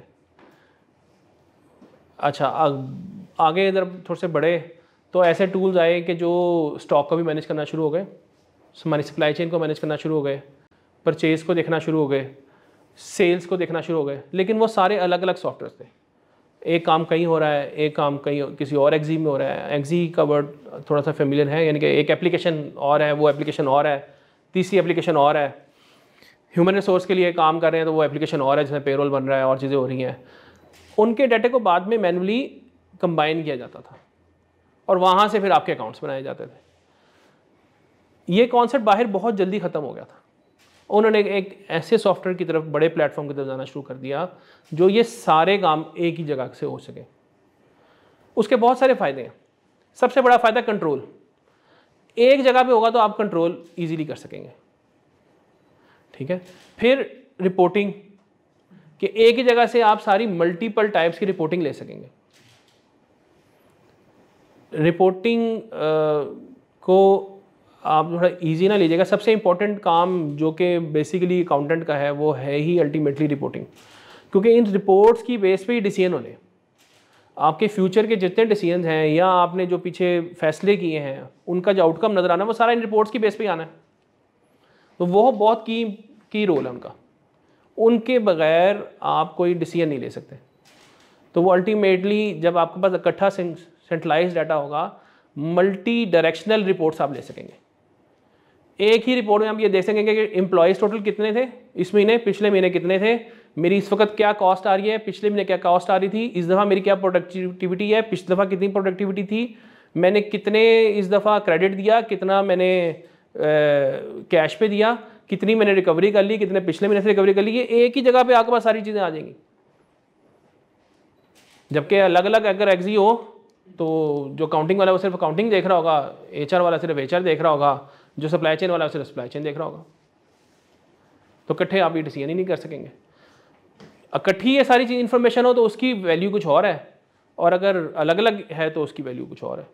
अच्छा, आगे इधर थोड़े से बड़े तो ऐसे टूल्स आए कि जो स्टॉक को भी मैनेज करना शुरू हो गए, हमारी सप्लाई चेन को मैनेज करना शुरू हो गए, परचेज़ को देखना शुरू हो गए, सेल्स को देखना शुरू हो गए। लेकिन वो सारे अलग अलग सॉफ्टवेयर थे। एक काम कहीं हो रहा है, एक काम कहीं किसी और एक्जी में हो रहा है। एक्जी का वर्ड थोड़ा सा फेमिलियर है, यानी कि एक एप्लीकेशन और है, वो एप्लीकेशन और है, तीसरी एप्लीकेशन और है। ह्यूमन रिसोर्स के लिए काम कर रहे हैं तो वो एप्लीकेशन और है जिसमें पेरोल बन रहा है और चीज़ें हो रही हैं। उनके डाटे को बाद में मैनुअली कंबाइन किया जाता था और वहाँ से फिर आपके अकाउंट्स बनाए जाते थे। ये कॉन्सेप्ट बाहर बहुत जल्दी ख़त्म हो गया था। उन्होंने एक ऐसे सॉफ्टवेयर की तरफ, बड़े प्लेटफॉर्म की तरफ जाना शुरू कर दिया जो ये सारे काम एक ही जगह से हो सके। उसके बहुत सारे फ़ायदे हैं। सबसे बड़ा फ़ायदा कंट्रोल। एक जगह पे होगा तो आप कंट्रोल इजीली कर सकेंगे, ठीक है। फिर रिपोर्टिंग, कि एक ही जगह से आप सारी मल्टीपल टाइप्स की रिपोर्टिंग ले सकेंगे। रिपोर्टिंग को आप थोड़ा इजी ना लीजिएगा। सबसे इम्पोर्टेंट काम जो कि बेसिकली अकाउंटेंट का है वो है ही अल्टीमेटली रिपोर्टिंग, क्योंकि इन रिपोर्ट्स की बेस पे ही डिसीजन होने। आपके फ्यूचर के जितने डिसीजन हैं या आपने जो पीछे फैसले किए हैं उनका जो आउटकम नज़र आना वो सारा इन रिपोर्ट्स की बेस पे ही आना है। तो वो बहुत की रोल है उनका, उनके बगैर आप कोई डिसीजन नहीं ले सकते। तो वो अल्टीमेटली जब आपके पास इकट्ठा सेंट्रलाइज डाटा होगा, मल्टी डायरेक्शनल रिपोर्ट्स आप ले सकेंगे। एक ही रिपोर्ट में आप ये देख सकेंगे कि एम्प्लॉयज़ टोटल कितने थे इस महीने, पिछले महीने कितने थे, मेरी इस वक्त क्या कॉस्ट आ रही है, पिछले महीने क्या कॉस्ट आ रही थी, इस दफ़ा मेरी क्या प्रोडक्टिविटी है, पिछली दफ़ा कितनी प्रोडक्टिविटी थी, मैंने कितने इस दफ़ा क्रेडिट दिया, कितना मैंने कैश पे दिया, कितनी मैंने रिकवरी कर ली, कितने पिछले महीने से रिकवरी कर ली। ये एक ही जगह पे आपके पास सारी चीज़ें आ जाएंगी। जबकि अलग अलग अगर एग्जी हो तो जो काउंटिंग वाला वो सिर्फ अकाउंटिंग देख रहा होगा, HR वाला सिर्फ HR देख रहा होगा, जो सप्लाई चेन वाला सिर्फ सप्लाई चेन देख रहा होगा। तो इकट्ठे आप ये डिसीजन ही नहीं कर सकेंगे। इकट्ठी ये सारी चीज़ इन्फॉर्मेशन हो तो उसकी वैल्यू कुछ और है, और अगर अलग अलग है तो उसकी वैल्यू कुछ और है।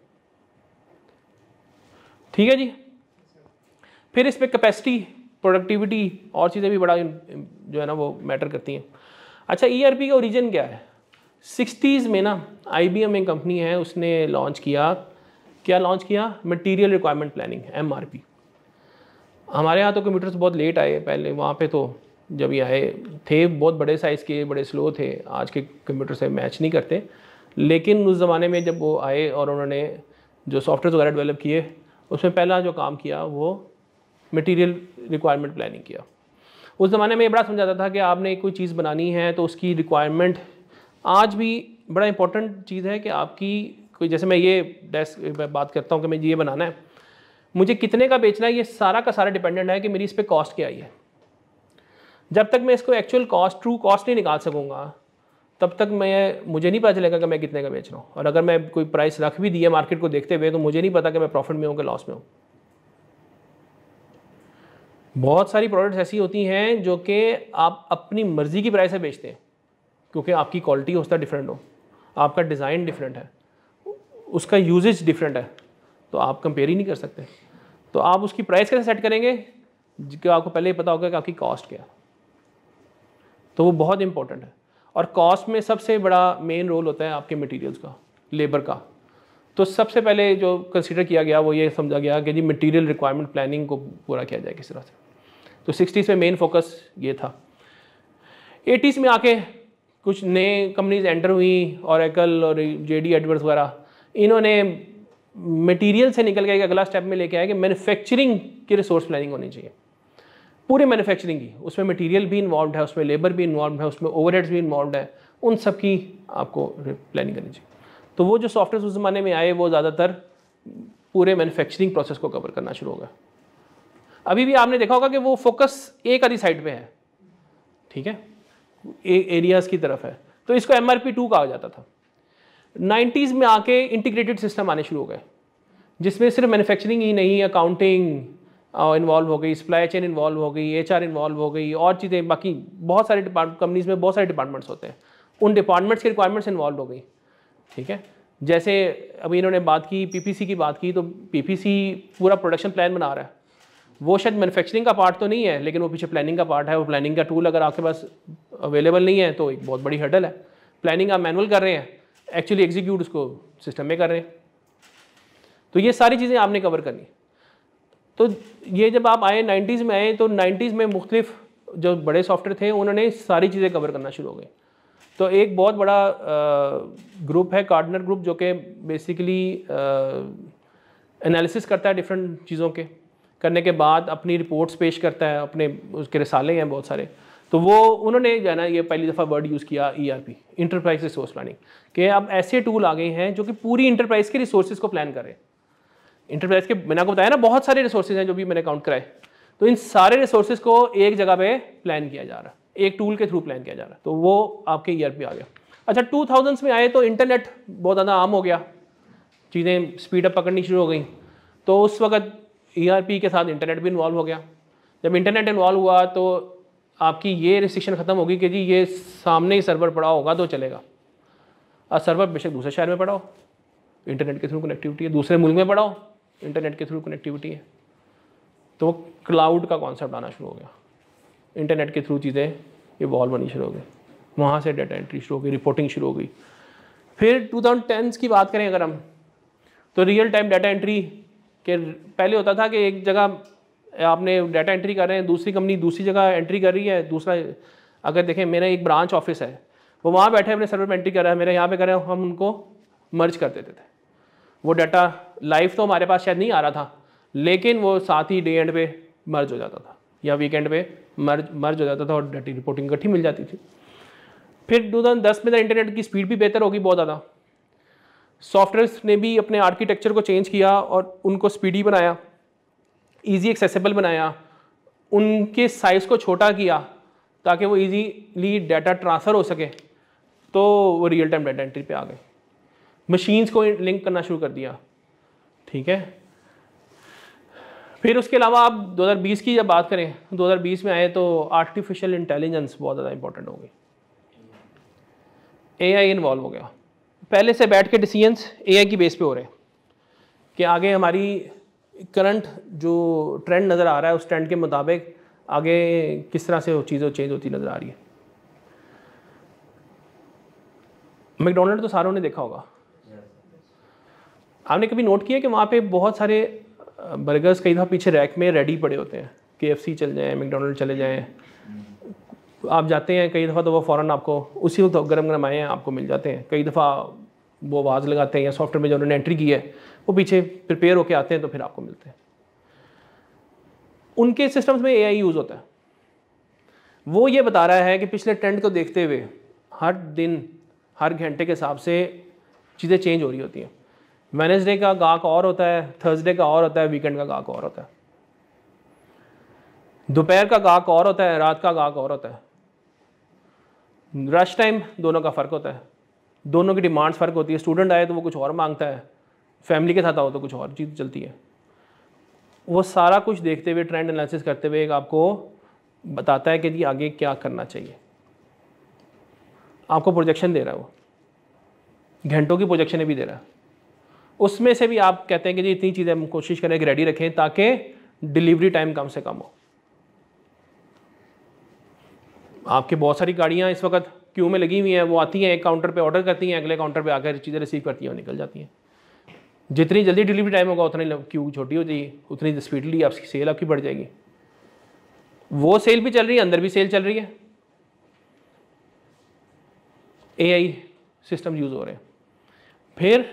ठीक है जी। फिर इस पर कैपेसिटी, प्रोडक्टिविटी और चीज़ें भी बड़ा जो है ना वो मैटर करती हैं। अच्छा, ERP का ओरिजिन क्या है? 60s में ना IBM एक कंपनी है, उसने लॉन्च किया, क्या लॉन्च किया? Material requirement planning, MRP। हमारे यहाँ तो कंप्यूटर्स बहुत लेट आए, पहले वहाँ पे तो जब ये आए थे बहुत बड़े साइज़ के, बड़े स्लो थे, आज के कंप्यूटर से मैच नहीं करते। लेकिन उस ज़माने में जब वो आए और उन्होंने जो सॉफ्टवेयर वगैरह डेवलप किए, उसमें पहला जो काम किया वो मटेरियल रिक्वायरमेंट प्लानिंग किया। उस ज़माने में ये बड़ा समझाता था कि आपने कोई चीज़ बनानी है तो उसकी रिक्वायरमेंट, आज भी बड़ा इंपॉर्टेंट चीज़ है कि आपकी कोई, जैसे मैं ये डेस्क बात करता हूँ कि मैं ये बनाना है, मुझे कितने का बेचना है, ये सारा का सारा डिपेंडेंट है कि मेरी इस पर कॉस्ट क्या आई है। जब तक मैं इसको एक्चुअल कॉस्ट, ट्रू कॉस्ट नहीं निकाल सकूँगा, तब तक मुझे नहीं पता चलेगा कि मैं कितने का बेच रहा हूँ। और अगर मैं कोई प्राइस रख भी दिया मार्केट को देखते हुए, तो मुझे नहीं पता कि मैं प्रॉफिट में हूँ कि लॉस में हूँ। बहुत सारी प्रोडक्ट्स ऐसी होती हैं जो कि आप अपनी मर्ज़ी की प्राइस से बेचते हैं, क्योंकि आपकी क्वालिटी हो सकता है डिफरेंट हो, आपका डिज़ाइन डिफरेंट है, उसका यूजेज डिफरेंट है, तो आप कंपेयर ही नहीं कर सकते। तो आप उसकी प्राइस कैसे सेट करेंगे कि आपको पहले ही पता होगा कि आपकी कॉस्ट क्या है। तो वो बहुत इंपॉर्टेंट है। और कॉस्ट में सबसे बड़ा मेन रोल होता है आपके मटेरियल्स का, लेबर का। तो सबसे पहले जो कंसीडर किया गया वो ये समझा गया कि जी मटेरियल रिक्वायरमेंट प्लानिंग को पूरा किया जाए किस तरह से। तो 60s में मेन फोकस ये था। 80s में आके कुछ नए कंपनीज एंटर हुई, ऑरेकल और JD एडवर्ड्स वगैरह, इन्होंने मटेरियल से निकल के एक अगला स्टेप में लेके आया कि मैन्युफैक्चरिंग की रिसोर्स प्लानिंग होनी चाहिए, पूरी मैन्युफैक्चरिंग की। उसमें मटेरियल भी इन्वॉल्व है, उसमें लेबर भी इन्वॉल्व है, उसमें ओवरहेड्स भी इन्वॉल्व है, उन सब की आपको प्लानिंग करनी चाहिए। तो वो जो सॉफ्टवेयर उस ज़माने में आए वो ज़्यादातर पूरे मैन्युफैक्चरिंग प्रोसेस को कवर करना शुरू हो गया। अभी भी आपने देखा होगा कि वो फोकस एक आधी साइड पे है, ठीक है, एरियाज़ की तरफ है। तो इसको MRP2 कहा जाता था। 90s में आके इंटीग्रेटेड सिस्टम आने शुरू हो गए, जिसमें सिर्फ मैन्युफैक्चरिंग ही नहीं, अकाउंटिंग इन्वॉल्व हो गई, सप्लाई चेन इन्वॉल्व हो गई, HR इन्वॉल्व हो गई, और चीज़ें, बाकी बहुत सारे कंपनीज में बहुत सारे डिपार्टमेंट्स होते हैं, उन डिपार्टमेंट्स की रिक्वायरमेंट्स इन्वॉल्व हो गई। ठीक है, जैसे अभी इन्होंने बात की PPC की बात की, तो PPC पूरा प्रोडक्शन प्लान बना रहा है। वो शायद मैन्युफैक्चरिंग का पार्ट तो नहीं है, लेकिन वो पीछे प्लानिंग का पार्ट है। वो प्लानिंग का टूल अगर आपके पास अवेलेबल नहीं है तो एक बहुत बड़ी हर्डल है। प्लानिंग आप मैनुअल कर रहे हैं, एक्चुअली एग्जीक्यूट उसको सिस्टम में कर रहे हैं। तो ये सारी चीज़ें आपने कवर करनी। तो ये जब आप आए 90s में आए, तो 90s में मुख्तलिफ जो बड़े सॉफ्टवेयर थे उन्होंने सारी चीज़ें कवर करना शुरू हो गए। तो एक बहुत बड़ा ग्रुप है कार्डनर ग्रुप, जो कि बेसिकली एनालिसिस करता है डिफरेंट चीज़ों के, करने के बाद अपनी रिपोर्ट्स पेश करता है, अपने उसके रिसाले हैं बहुत सारे। तो वो उन्होंने जो है ना ये पहली दफ़ा वर्ड यूज़ किया ERP, इंटरप्राइज रिसोर्स प्लानिंग, कि अब ऐसे टूल आ गए हैं जो कि पूरी इंटरप्राइज के रिसोर्सेज को प्लान कर रहे हैं। इंटरप्राइज के, मैंने आपको बताया ना, बहुत सारे रिसोर्सेज हैं जो भी मैंने काउंट कराए। तो इन सारे रिसोर्सेज को एक जगह पे प्लान किया जा रहा है, एक टूल के थ्रू प्लान किया जा रहा है। तो वो आपके ERP आ गया। अच्छा, 2000s में आए तो इंटरनेट बहुत ज़्यादा आम हो गया, चीज़ें स्पीड अप पकड़नी शुरू हो गई। तो उस वक्त ERP के साथ इंटरनेट भी इन्वॉल्व हो गया। जब इंटरनेट इन्वॉल्व हुआ तो आपकी ये रिस्ट्रिक्शन ख़त्म होगी कि जी ये सामने ही सर्वर पड़ा होगा तो चलेगा। और सर्वर बेशक दूसरे शहर में पड़ा हो, इंटरनेट के थ्रू कनेक्टिविटी है, दूसरे मुल्क में पड़ा हो, इंटरनेट के थ्रू कनेक्टिविटी है। तो क्लाउड का कॉन्सेप्ट आना शुरू हो गया, इंटरनेट के थ्रू चीज़ें इवॉल्व होनी शुरू हो गई, वहाँ से डाटा एंट्री शुरू हो गई, रिपोर्टिंग शुरू हो गई। फिर 2010s की बात करें अगर हम, तो रियल टाइम डाटा एंट्री के पहले होता था कि एक जगह आपने डाटा एंट्री कर रहे हैं, दूसरी कंपनी दूसरी जगह एंट्री कर रही है, दूसरा अगर देखें मेरा एक ब्रांच ऑफिस है, वो वहाँ बैठे अपने सर्वर में एंट्री कर रहा है, मेरा यहाँ पे कर रहे हैं, हम उनको मर्ज कर देते थे। वो डाटा लाइव तो हमारे पास शायद नहीं आ रहा था, लेकिन वो साथ ही डे एंड पे मर्ज हो जाता था या वीकेंड पे मर्ज हो जाता था और डाटा रिपोर्टिंग इकट्ठी मिल जाती थी। फिर 2010 में इंटरनेट की स्पीड भी बेहतर होगी बहुत ज़्यादा, सॉफ्टवेयर्स ने भी अपने आर्किटेक्चर को चेंज किया और उनको स्पीडी बनाया, ईजी एक्सेसिबल बनाया, उनके साइज़ को छोटा किया ताकि वो इजीली डाटा ट्रांसफ़र हो सके, तो वो रियल टाइम डाटा एंट्री पे आ गए। मशीन्स को लिंक करना शुरू कर दिया, ठीक है। फिर उसके अलावा आप 2020 की जब बात करें, 2020 में आए तो आर्टिफिशियल इंटेलिजेंस बहुत ज़्यादा इंपॉर्टेंट हो गई, AI इन्वॉल्व हो गया। पहले से बैठ के डिसीजंस AI की बेस पे हो रहे हैं कि आगे हमारी करंट जो ट्रेंड नज़र आ रहा है उस ट्रेंड के मुताबिक आगे किस तरह से वो चीज़ें चेंज होती नज़र आ रही है। मैकडोनल्ड तो सारों ने देखा होगा, आपने कभी नोट किया कि वहाँ पे बहुत सारे बर्गर्स कई दफ़ा पीछे रैक में रेडी पड़े होते हैं, KFC चल जाएँ, मैकडोनल्ड चले जाएँ, आप जाते हैं कई दफ़ा तो वो फ़ौरन आपको उसी वक्त गरम गरम आए हैं आपको मिल जाते हैं। कई दफ़ा वो आवाज़ लगाते हैं या सॉफ्टवेयर में जो उन्होंने एंट्री की है वो पीछे प्रिपेयर होके आते हैं तो फिर आपको मिलते हैं। उनके सिस्टम्स में AI यूज़ होता है। वो ये बता रहा है कि पिछले ट्रेंड को देखते हुए हर दिन हर घंटे के हिसाब से चीज़ें चेंज हो रही होती हैं। वेडनेसडे का गाहक और होता है, थर्सडे का और होता है, वीकेंड का गाहक और होता है, दोपहर का गाहक और होता है, रात का गाहक और होता है, रश टाइम दोनों का फ़र्क होता है, दोनों की डिमांड्स फ़र्क होती है। स्टूडेंट आए तो वो कुछ और मांगता है, फैमिली के साथ आओ तो कुछ और चीज़ चलती है। वो सारा कुछ देखते हुए ट्रेंड एनालिसिस करते हुए एक आपको बताता है कि जी आगे क्या करना चाहिए। आपको प्रोजेक्शन दे रहा है, वो घंटों की प्रोजेक्शन भी दे रहा है। उसमें से भी आप कहते हैं कि जी इतनी चीज़ें हम कोशिश करें कि रेडी रखें ताकि डिलीवरी टाइम कम से कम हो। आपकी बहुत सारी गाड़ियाँ इस वक्त क्यू में लगी हुई हैं, वो आती हैं एक काउंटर पे ऑर्डर करती हैं, अगले काउंटर पे आकर चीज़ें रिसीव करती हैं और निकल जाती हैं। जितनी जल्दी डिलीवरी टाइम होगा उतनी क्यू छोटी हो जाएगी, उतनी स्पीडली आपकी सेल आपकी बढ़ जाएगी। वो सेल भी चल रही है, अंदर भी सेल चल रही है, AI सिस्टम यूज़ हो रहे हैं। फिर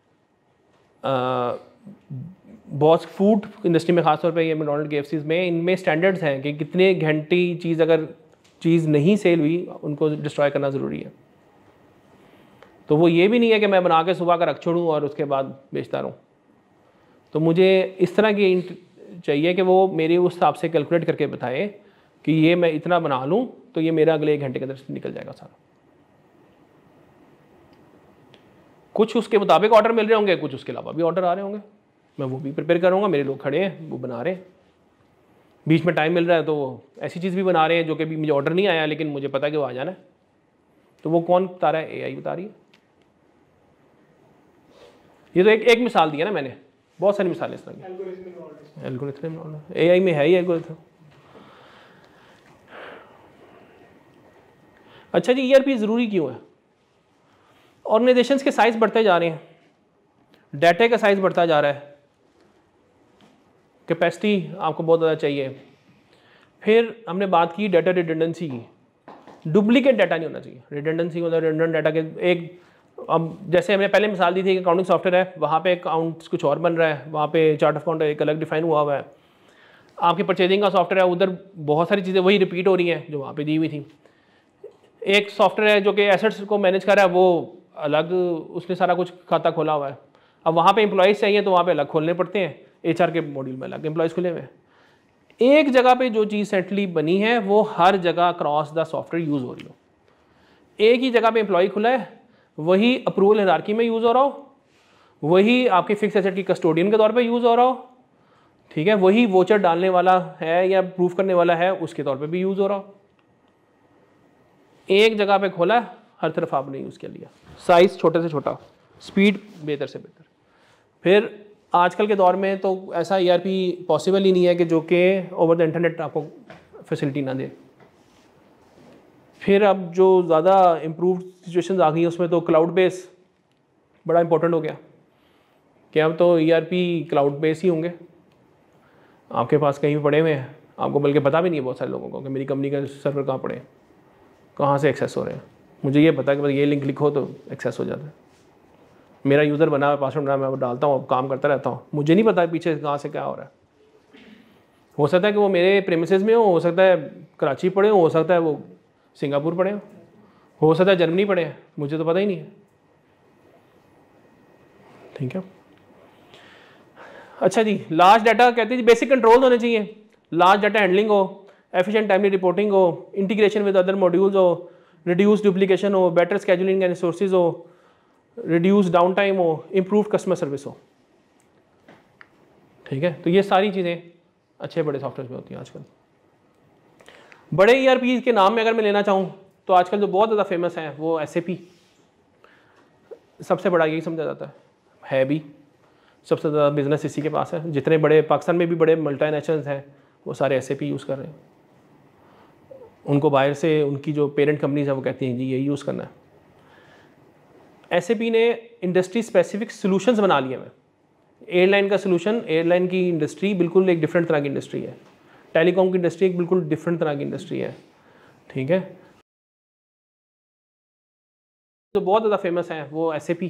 बहुत फूड इंडस्ट्री में खासतौर पे ये मैकडोनल्ड KFC में इनमें स्टैंडर्ड्स हैं कि कितने घंटे चीज़ अगर चीज़ नहीं सेल हुई उनको डिस्ट्रॉय करना ज़रूरी है। तो वो ये भी नहीं है कि मैं बना के सुबह का रख छोड़ूँ और उसके बाद बेचता रहूँ। तो मुझे इस तरह की चाहिए कि वो मेरे उस हिसाब से कैलकुलेट करके बताए कि ये मैं इतना बना लूँ तो ये मेरा अगले 1 घंटे के अंदर निकल जाएगा सारा। कुछ उसके मुताबिक ऑर्डर मिल रहे होंगे, कुछ उसके अलावा भी ऑर्डर आ रहे होंगे, मैं वो भी प्रिपेयर करूँगा। मेरे लोग खड़े हैं वो बना रहे हैं, बीच में टाइम मिल रहा है तो वो ऐसी चीज़ भी बना रहे हैं जो कि भी मुझे ऑर्डर नहीं आया लेकिन मुझे पता है कि वो आ जाना है। तो वो कौन बता रहा है? AI बता रही है। ये तो एक मिसाल दिया ना मैंने, बहुत सारी मिसालें इस तरह की। एल्गोरिथम AI में है ही एल्गोरिथम। अच्छा जी, ERP ज़रूरी क्यों है? ऑर्गेनाइजेशंस के साइज़ बढ़ते जा रहे हैं, डाटा का साइज़ बढ़ता जा रहा है, कैपेसिटी आपको बहुत ज़्यादा चाहिए। फिर हमने बात की डाटा रिडंडेंसी की, डुप्लीकेट डाटा नहीं होना चाहिए। रिडंडेंसी मतलब रिडंडेंट डाटा के एक, अब जैसे हमने पहले मिसाल दी थी कि अकाउंटिंग सॉफ्टवेयर है, वहाँ पे अकाउंट्स कुछ और बन रहा है, वहाँ पे चार्ट ऑफ अकाउंट एक अलग डिफाइन हुआ हुआ है। आपकी परचेजिंग का सॉफ्टवेयर है, उधर बहुत सारी चीज़ें वही रिपीट हो रही हैं जो वहाँ पे दी हुई थी। एक सॉफ्टवेयर है जो कि एसेट्स को मैनेज कर रहा है, वो अलग, उसने सारा कुछ खाता खोला हुआ है। अब वहाँ पे एम्प्लॉयज़ चाहिए तो वहाँ पे अलग खोलने पड़ते हैं, HR के मॉड्यूल में अलग एम्प्लॉयज़ खुले हुए हैं। एक जगह पे जो चीज़ सेंट्रली बनी है वो हर जगह क्रॉस द सॉफ्टवेयर यूज़ हो रही हो। एक ही जगह पे एम्प्लॉय खुला है, वही अप्रूवल हायरार्की में यूज़ हो रहा हो, वही आपके फिक्स एसेट की कस्टोडियन के तौर पे यूज़ हो रहा हो, ठीक है, वही वोचर डालने वाला है या प्रूफ करने वाला है उसके तौर पे भी यूज़ हो रहा हो। एक जगह पे खोला, हर तरफ आपने यूज़ कर लिया। साइज़ छोटे से छोटा, स्पीड बेहतर से बेहतर। फिर आजकल के दौर में तो ऐसा ERP पॉसिबल ही नहीं है कि जो कि ओवर द इंटरनेट आपको फैसिलिटी ना दे। फिर अब जो ज़्यादा इम्प्रूव सिचुएशंस आ गई हैं उसमें तो क्लाउड बेस बड़ा इंपॉर्टेंट हो गया कि अब तो ERP क्लाउड बेस ही होंगे। आपके पास कहीं भी पड़े हुए हैं, आपको बल्कि पता भी नहीं है बहुत सारे लोगों को कि मेरी कंपनी का सर्वर कहाँ पड़े हैं, कहाँ से एक्सेस हो रहे हैं। मुझे ये पता है कि बस ये लिंक लिखो तो एक्सेस हो जाता है। मेरा यूज़र बना हुआ, पासवर्ड बना, मैं वो डालता हूँ, काम करता रहता हूँ, मुझे नहीं पता पीछे कहाँ से क्या हो रहा है। हो सकता है कि वो मेरे प्रेमिसेस में हो सकता है कराची पड़े हो सकता है वो सिंगापुर पड़े हो सकता है जर्मनी पड़े हैं, मुझे तो पता ही नहीं है। ठीक है, अच्छा जी। लार्ज डाटा कहते हैं बेसिक कंट्रोल होने चाहिए, लार्ज डाटा हैंडलिंग हो, एफिशिएंट टाइमली रिपोर्टिंग हो, इंटीग्रेशन विद अदर मॉड्यूल्स हो, रिड्यूस डुप्लीकेशन हो, बेटर स्केजुलिंग एंड रिसोर्सेज हो, रिड्यूस डाउन टाइम हो, इम्प्रूव कस्टमर सर्विस हो। ठीक है, तो ये सारी चीज़ें अच्छे बड़े सॉफ्टवेयर में होती हैं आजकल। बड़े ERP के नाम में अगर मैं लेना चाहूँ तो आजकल जो बहुत ज़्यादा फेमस है वो SAP सबसे बड़ा, यही समझा जाता है भी। सबसे ज़्यादा बिजनेस इसी के पास है। जितने बड़े पाकिस्तान में भी बड़े मल्टीनेशनल्स हैं वो सारे SAP यूज़ कर रहे हैं। उनको बाहर से उनकी जो पेरेंट कंपनीज है वो कहती हैं जी ये यूज़ करना है। SAP ने इंडस्ट्री स्पेसिफिक सॉल्यूशंस बना लिए हैं। एयरलाइन का सॉल्यूशन, एयरलाइन की इंडस्ट्री बिल्कुल एक डिफरेंट तरह की इंडस्ट्री है। टेलीकॉम की इंडस्ट्री एक बिल्कुल डिफरेंट तरह की इंडस्ट्री है। ठीक है, तो बहुत ज़्यादा फेमस है वो SAP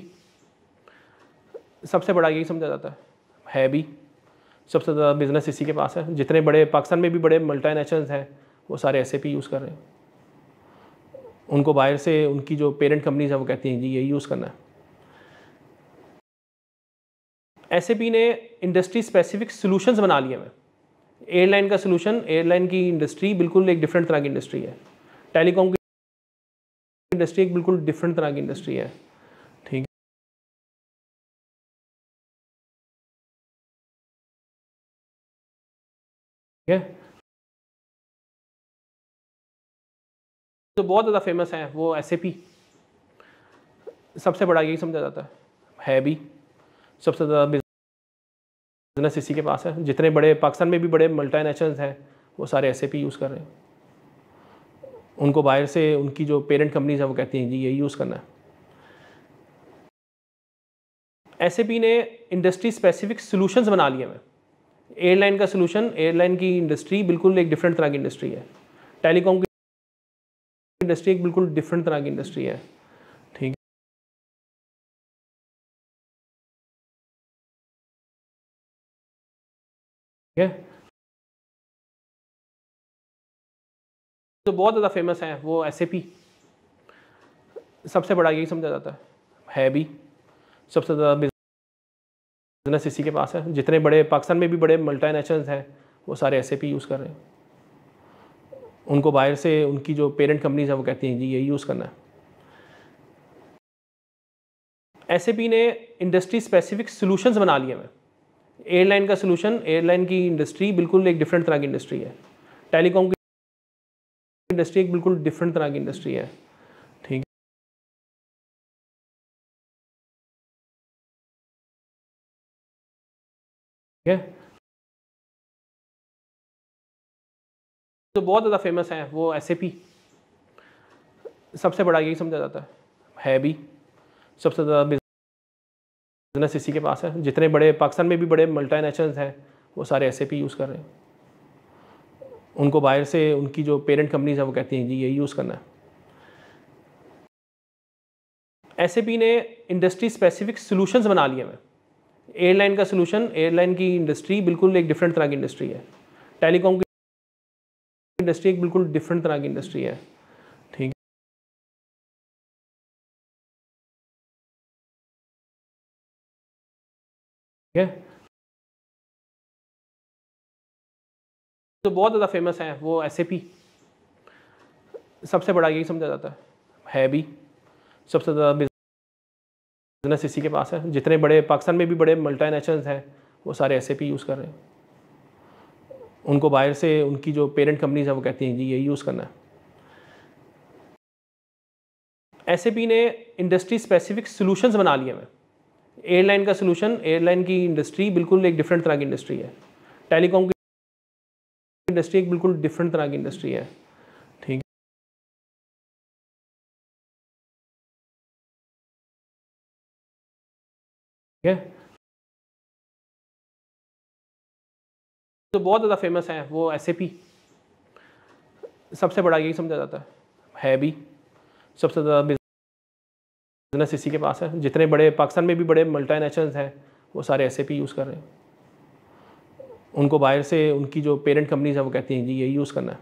सबसे बड़ा, यही समझा जाता है भी। सबसे ज़्यादा बिजनेस इसी के पास है। जितने बड़े पाकिस्तान में भी बड़े मल्टीनेशनल्स हैं वो सारे SAP यूज़ कर रहे हैं। उनको बाहर से उनकी जो पेरेंट कंपनीज है वो कहती हैं जी ये यूज़ करना है। SAP ने इंडस्ट्री स्पेसिफिक सॉल्यूशंस बना लिए हैं। एयरलाइन का सॉल्यूशन, एयरलाइन की इंडस्ट्री बिल्कुल एक डिफरेंट तरह की इंडस्ट्री है। टेलीकॉम की इंडस्ट्री एक बिल्कुल डिफरेंट तरह की इंडस्ट्री है। ठीक है, तो बहुत ज़्यादा फेमस है वो SAP सबसे बड़ा, यही समझा जाता है भी। सबसे ज़्यादा बिजनेस इसी के पास है। जितने बड़े पाकिस्तान में भी बड़े मल्टीनेशनल्स हैं वो सारे SAP यूज़ कर रहे हैं। उनको बाहर से उनकी जो पेरेंट कंपनीज है वो कहती हैं जी ये यूज़ करना है। SAP ने इंडस्ट्री स्पेसिफिक सॉल्यूशंस बना लिए हैं। एयरलाइन का सॉल्यूशन, एयरलाइन की इंडस्ट्री बिल्कुल एक डिफरेंट तरह की इंडस्ट्री है। टेलीकॉम की इंडस्ट्री एक बिल्कुल डिफरेंट तरह की इंडस्ट्री है। ठीक है, तो बहुत ज़्यादा फेमस है वो SAP सबसे बड़ा, यही समझा जाता है भी। सबसे ज़्यादा बिजनेस इसी के पास है। जितने बड़े पाकिस्तान में भी बड़े मल्टीनेशनल्स हैं वो सारे SAP यूज़ कर रहे हैं। उनको बाहर से उनकी जो पेरेंट कंपनीज है वो कहती हैं जी ये यूज़ करना है। SAP ने इंडस्ट्री स्पेसिफिक सॉल्यूशंस बना लिए हैं। एयरलाइन का सॉल्यूशन, एयरलाइन की इंडस्ट्री बिल्कुल एक डिफरेंट तरह की इंडस्ट्री है। टेलीकॉम की इंडस्ट्री एक बिल्कुल डिफरेंट तरह की इंडस्ट्री है। ठीक है, तो बहुत ज़्यादा फेमस है वो SAP सबसे बड़ा, यही समझा जाता है भी। सबसे ज़्यादा बिजनेस इसी के पास है। जितने बड़े पाकिस्तान में भी बड़े मल्टीनेशनल्स हैं वो सारे SAP यूज़ कर रहे हैं। उनको बाहर से उनकी जो पेरेंट कंपनीज है वो कहती हैं जी ये यूज़ करना है। SAP ने इंडस्ट्री स्पेसिफिक सॉल्यूशंस बना लिए हैं। एयरलाइन का सॉल्यूशन, एयरलाइन की इंडस्ट्री बिल्कुल एक डिफरेंट तरह की इंडस्ट्री है। टेलीकॉम की इंडस्ट्री एक बिल्कुल डिफरेंट तरह की इंडस्ट्री है। ठीक है, तो बहुत ज़्यादा फेमस है वो SAP सबसे बड़ा, यही समझा जाता है भी। सबसे ज़्यादा बिजनेस इसी के पास है। जितने बड़े पाकिस्तान में भी बड़े मल्टीनेशनल्स हैं वो सारे SAP यूज़ कर रहे हैं। उनको बाहर से उनकी जो पेरेंट कंपनीज है वो कहती हैं जी ये यूज़ करना है। SAP ने इंडस्ट्री स्पेसिफिक सॉल्यूशंस बना लिए हैं। एयरलाइन का सॉल्यूशन, एयरलाइन की इंडस्ट्री बिल्कुल एक डिफरेंट तरह की इंडस्ट्री है। टेलीकॉम की इंडस्ट्री एक बिल्कुल डिफरेंट तरह की इंडस्ट्री है। ठीक है, जो बहुत ज़्यादा फेमस है वो SAP, सबसे बड़ा यही समझा जाता है भी सबसे ज़्यादा बिजनेस इसी के पास है। जितने बड़े पाकिस्तान में भी बड़े मल्टीनेशनल्स हैं वो सारे SAP यूज़ कर रहे हैं। उनको बाहर से उनकी जो पेरेंट कंपनीज हैं वो कहती हैं जी ये यूज़ करना है।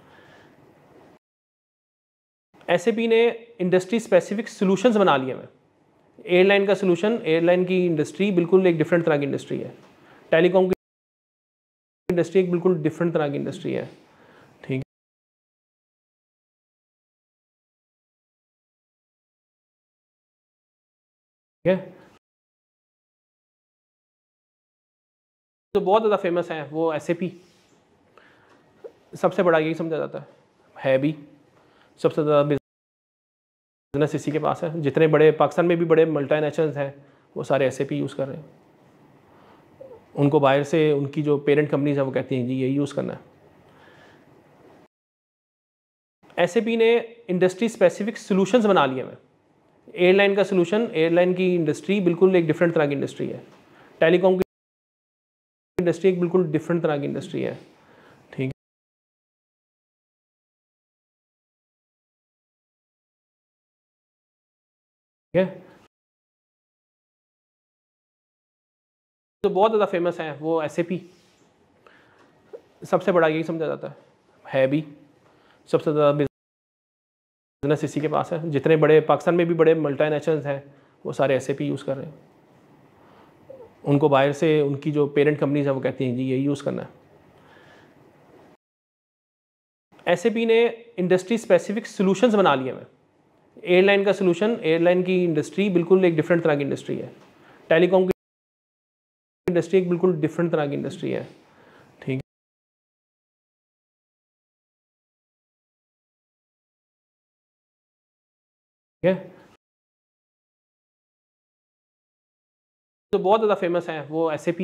SAP ने इंडस्ट्री स्पेसिफिक सॉल्यूशंस बना लिए हैं। एयरलाइन का सॉल्यूशन, एयरलाइन की इंडस्ट्री बिल्कुल एक डिफरेंट तरह की इंडस्ट्री है। टेलीकॉम की इंडस्ट्री एक बिल्कुल डिफरेंट तरह की इंडस्ट्री है। ठीक है। जो बहुत ज़्यादा फेमस है वो SAP, सबसे बड़ा यही समझा जाता है भी सबसे ज़्यादा बिजनेस इसी के पास है। जितने बड़े पाकिस्तान में भी बड़े मल्टीनेशनल्स हैं वो सारे SAP यूज़ कर रहे हैं। उनको बाहर से उनकी जो पेरेंट कंपनीज हैं वो कहती हैं जी ये यूज़ करना है। SAP ने इंडस्ट्री स्पेसिफिक सॉल्यूशंस बना लिए हैं। एयरलाइन का सॉल्यूशन, एयरलाइन की इंडस्ट्री बिल्कुल एक डिफरेंट तरह की इंडस्ट्री है। टेलीकॉम की इंडस्ट्री एक बिल्कुल डिफरेंट तरह की इंडस्ट्री है। ठीक है। जो बहुत ज़्यादा फेमस है वो SAP, सबसे बड़ा यही समझा जाता है भी सबसे ज़्यादा बिजनेस इसी के पास है। जितने बड़े पाकिस्तान में भी बड़े मल्टीनेशनल्स हैं वो सारे SAP यूज़ कर रहे हैं। उनको बाहर से उनकी जो पेरेंट कंपनीज हैं वो कहती हैं जी ये यूज़ करना है। SAP ने इंडस्ट्री स्पेसिफिक सॉल्यूशंस बना लिए हैं। एयरलाइन का सॉल्यूशन, एयरलाइन की इंडस्ट्री बिल्कुल एक डिफरेंट तरह की इंडस्ट्री है। टेलीकॉम की इंडस्ट्री एक बिल्कुल डिफरेंट तरह की इंडस्ट्री है। ठीक है। जो बहुत ज़्यादा फेमस है वो SAP,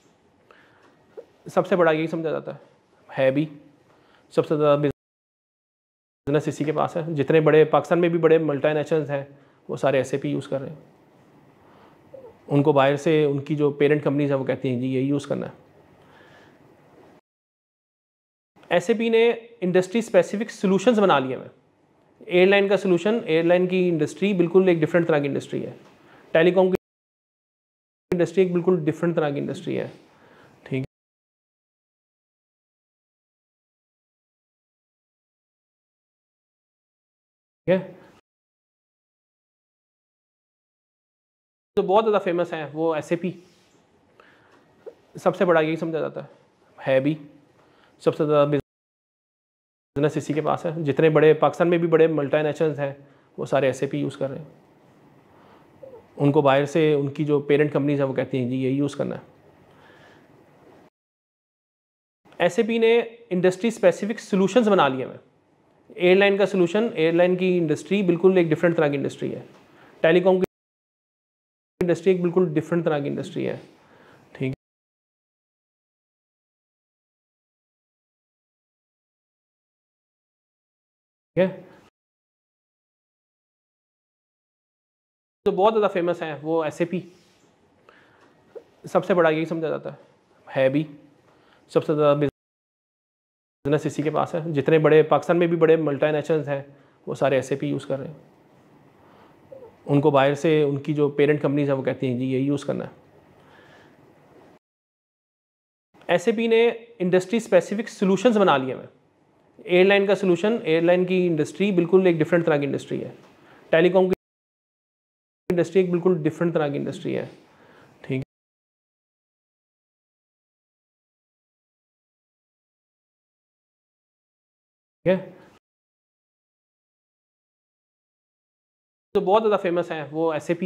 सबसे बड़ा यही समझा जाता है भी सबसे ज़्यादा बिजनेस इसी के पास है। जितने बड़े पाकिस्तान में भी बड़े मल्टीनेशनल्स हैं वो सारे SAP यूज़ कर रहे हैं। उनको बाहर से उनकी जो पेरेंट कंपनीज हैं वो कहती हैं जी ये यूज़ करना है। SAP ने इंडस्ट्री स्पेसिफिक सॉल्यूशंस बना लिए हैं। एयरलाइन का सॉल्यूशन, एयरलाइन की इंडस्ट्री बिल्कुल एक डिफरेंट तरह की इंडस्ट्री है। टेलीकॉम की इंडस्ट्री एक बिल्कुल डिफरेंट तरह की इंडस्ट्री है। ठीक है। जो बहुत ज़्यादा फेमस है वो SAP, सबसे बड़ा यही समझा जाता है भी सबसे ज़्यादा बिजनेस इसी के पास है। जितने बड़े पाकिस्तान में भी बड़े मल्टीनेशनल्स हैं वो सारे SAP यूज़ कर रहे हैं। उनको बाहर से उनकी जो पेरेंट कंपनीज हैं वो कहती हैं जी ये यूज़ करना है। SAP ने इंडस्ट्री स्पेसिफिक सॉल्यूशंस बना लिए हैं। एयरलाइन का सॉल्यूशन, एयरलाइन की इंडस्ट्री बिल्कुल एक डिफरेंट तरह की इंडस्ट्री है। टेलीकॉम की इंडस्ट्री एक बिल्कुल डिफरेंट तरह की इंडस्ट्री है। ठीक है। जो बहुत ज़्यादा फेमस है वो SAP, सबसे बड़ा यही समझा जाता है भी सबसे ज़्यादा बिजनेस इसी के पास है। जितने बड़े पाकिस्तान में भी बड़े मल्टीनेशनल्स हैं वो सारे SAP यूज़ कर रहे हैं। उनको बाहर से उनकी जो पेरेंट कंपनीज हैं वो कहती हैं जी ये यूज़ करना है। SAP ने इंडस्ट्री स्पेसिफिक सॉल्यूशंस बना लिए हैं। एयरलाइन का सॉल्यूशन, एयरलाइन की इंडस्ट्री बिल्कुल एक डिफरेंट तरह की इंडस्ट्री है। टेलीकॉम की इंडस्ट्री एक बिल्कुल डिफरेंट तरह की इंडस्ट्री है। ठीक है। जो बहुत ज़्यादा फेमस है वो SAP,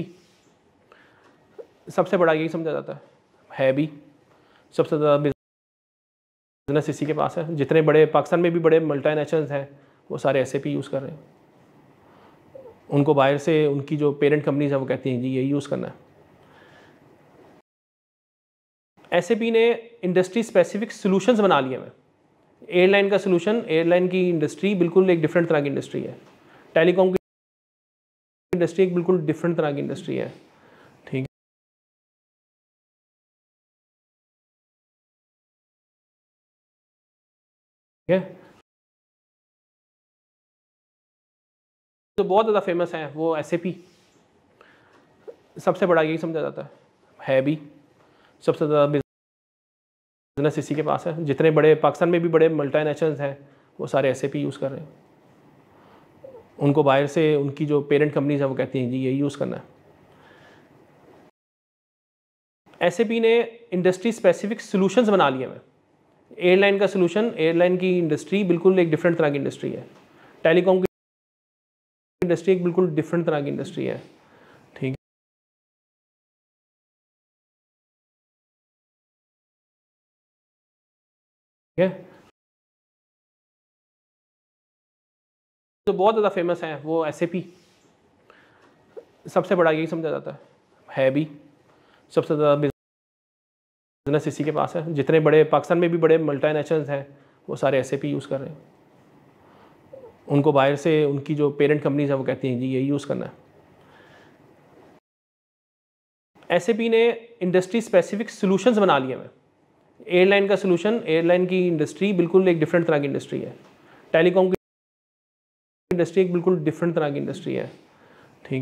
सबसे बड़ा यही समझा जाता है भी सबसे ज़्यादा बिजनेस इसी के पास है। जितने बड़े पाकिस्तान में भी बड़े मल्टीनेशनल्स हैं वो सारे SAP यूज़ कर रहे हैं। उनको बाहर से उनकी जो पेरेंट कंपनीज हैं वो कहती हैं जी ये यूज़ करना है। SAP ने इंडस्ट्री स्पेसिफिक सॉल्यूशंस बना लिए हैं। एयरलाइन का सॉल्यूशन, एयरलाइन की इंडस्ट्री बिल्कुल एक डिफरेंट तरह की इंडस्ट्री है। टेलीकॉम की इंडस्ट्री एक बिल्कुल डिफरेंट तरह की इंडस्ट्री है। ठीक ठीक है। जो बहुत ज़्यादा फेमस है वो SAP, सबसे बड़ा यही समझा जाता है भी सबसे ज़्यादा बिजनेस इसी के पास है। जितने बड़े पाकिस्तान में भी बड़े मल्टीनेशनल्स हैं वो सारे SAP यूज़ कर रहे हैं। उनको बाहर से उनकी जो पेरेंट कंपनीज हैं वो कहती हैं जी ये यूज़ करना है। SAP ने इंडस्ट्री स्पेसिफिक सॉल्यूशंस बना लिए हैं। एयरलाइन का सॉल्यूशन, एयरलाइन की इंडस्ट्री बिल्कुल एक डिफरेंट तरह की इंडस्ट्री है। टेलीकॉम की इंडस्ट्री एक बिल्कुल डिफरेंट तरह की इंडस्ट्री है। ठीक है। जो बहुत ज़्यादा फेमस है वो SAP, सबसे बड़ा यही समझा जाता है भी सबसे ज़्यादा बिजनेस इसी के पास है। जितने बड़े पाकिस्तान में भी बड़े मल्टीनेशनल्स हैं वो सारे SAP यूज़ कर रहे हैं। उनको बाहर से उनकी जो पेरेंट कंपनीज हैं वो कहती हैं जी ये यूज़ करना है। SAP ने इंडस्ट्री स्पेसिफिक सॉल्यूशंस बना लिए हैं। एयरलाइन का सॉल्यूशन, एयरलाइन की इंडस्ट्री बिल्कुल एक डिफरेंट तरह की इंडस्ट्री है। टेलीकॉम की इंडस्ट्री एक बिल्कुल डिफरेंट तरह की इंडस्ट्री है। ठीक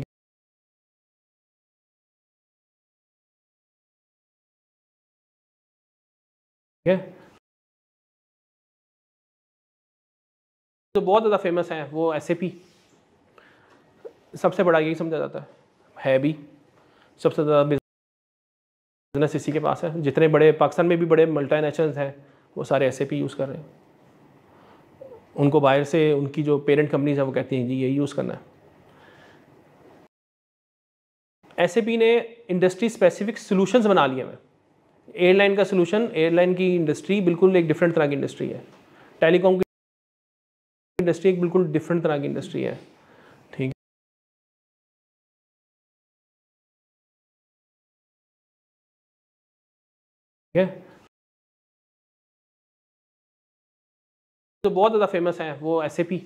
है। जो बहुत ज़्यादा फेमस है वो SAP, सबसे बड़ा यही समझा जाता है भी सबसे ज़्यादा बिजनेस इसी के पास है। जितने बड़े पाकिस्तान में भी बड़े मल्टीनेशनल्स हैं वो सारे SAP यूज़ कर रहे हैं। उनको बाहर से उनकी जो पेरेंट कंपनीज हैं वो कहती हैं जी ये यूज़ करना है। SAP ने इंडस्ट्री स्पेसिफिक सॉल्यूशंस बना लिए हैं। एयरलाइन का सॉल्यूशन, एयरलाइन की इंडस्ट्री बिल्कुल एक डिफरेंट तरह की इंडस्ट्री है। टेलीकॉम की इंडस्ट्री एक बिल्कुल डिफरेंट तरह की इंडस्ट्री है। ठीक है। जो बहुत ज़्यादा फेमस है वो SAP,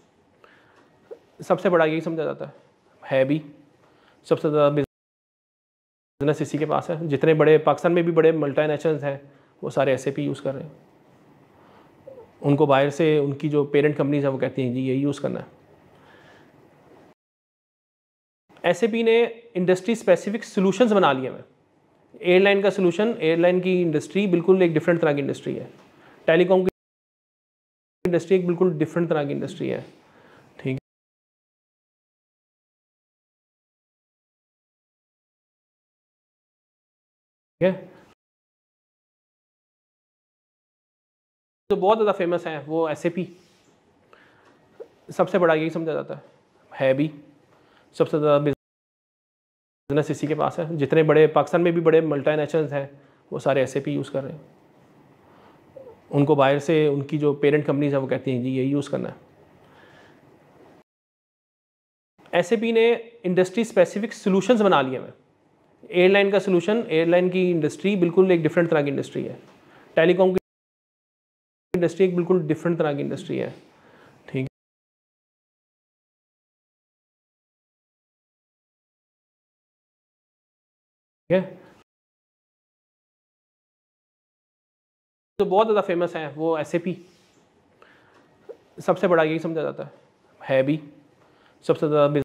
सबसे बड़ा यही समझा जाता है भी सबसे ज़्यादा बिजनेस इसी के पास है। जितने बड़े पाकिस्तान में भी बड़े मल्टीनेशनल्स हैं वो सारे SAP यूज़ कर रहे हैं। उनको बाहर से उनकी जो पेरेंट कंपनीज हैं वो कहती हैं जी ये यूज़ करना है। SAP ने इंडस्ट्री स्पेसिफिक सॉल्यूशंस बना लिए हैं। एयरलाइन का सॉल्यूशन, एयरलाइन की इंडस्ट्री बिल्कुल एक डिफरेंट तरह की इंडस्ट्री है। टेलीकॉम की इंडस्ट्री एक बिल्कुल डिफरेंट तरह की इंडस्ट्री है। ठीक है। जो बहुत ज़्यादा फेमस है वो SAP, सबसे बड़ा यही समझा जाता है भी सबसे ज़्यादा बिजनेस इसी के पास है। जितने बड़े पाकिस्तान में भी बड़े मल्टीनेशनल्स हैं वो सारे SAP यूज़ कर रहे हैं। उनको बाहर से उनकी जो पेरेंट कंपनीज हैं वो कहती हैं जी ये यूज़ करना है। SAP ने इंडस्ट्री स्पेसिफिक सॉल्यूशंस बना लिए हैं। एयरलाइन का सॉल्यूशन, एयरलाइन की इंडस्ट्री बिल्कुल एक डिफरेंट तरह की इंडस्ट्री है। टेलीकॉम की इंडस्ट्री एक बिल्कुल डिफरेंट तरह की इंडस्ट्री है। ठीक है। जो बहुत ज़्यादा फेमस है वो SAP, सबसे बड़ा यही समझा जाता है भी सबसे ज़्यादा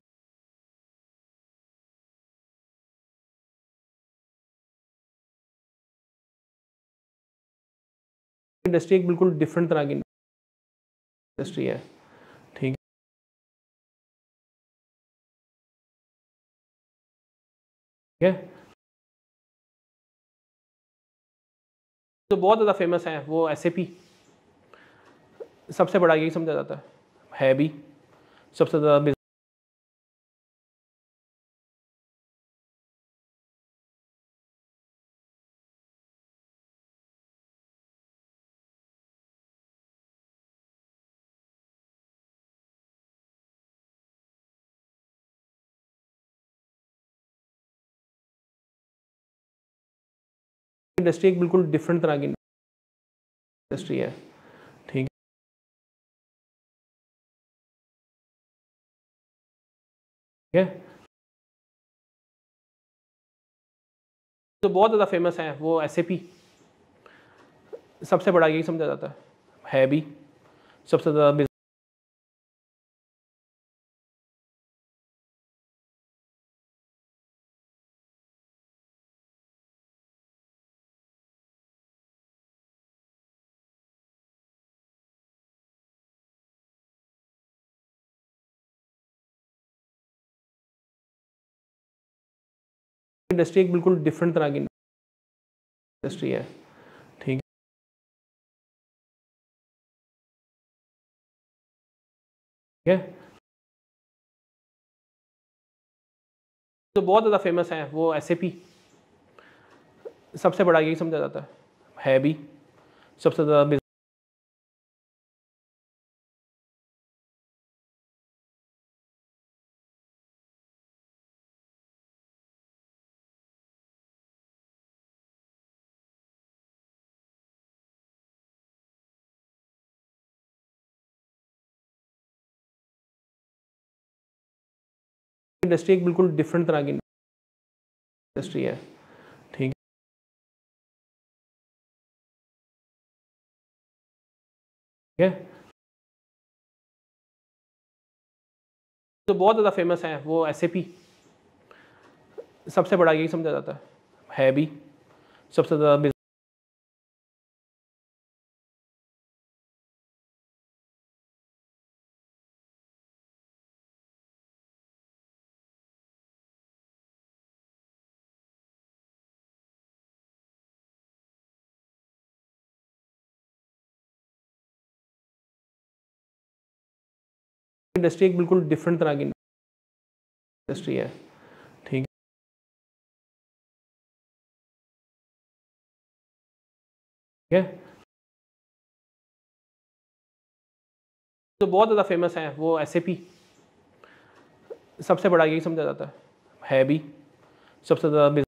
इंडस्ट्री एक बिल्कुल डिफरेंट तरह की इंडस्ट्री है। ठीक है। जो बहुत ज़्यादा फेमस है वो SAP, सबसे बड़ा यही समझा जाता है भी सबसे ज़्यादा इंडस्ट्री एक बिल्कुल डिफरेंट तरह की इंडस्ट्री है। ठीक है। जो बहुत ज़्यादा फेमस है वो SAP, सबसे बड़ा यही समझा जाता है भी सबसे ज़्यादा इंडस्ट्री एक बिल्कुल डिफरेंट तरह की इंडस्ट्री है, ठीक है। जो बहुत ज़्यादा फेमस है वो SAP, सबसे बड़ा यही समझा जाता है भी सबसे ज़्यादा इंडस्ट्री एक बिल्कुल डिफरेंट तरह की इंडस्ट्री है, ठीक है। जो बहुत ज़्यादा फेमस है वो SAP, सबसे बड़ा यही समझा जाता है भी सबसे ज़्यादा इंडस्ट्री एक बिल्कुल डिफरेंट तरह की इंडस्ट्री है, ठीक है। जो बहुत ज़्यादा फेमस है वो SAP, सबसे बड़ा यही समझा जाता है भी सबसे ज़्यादा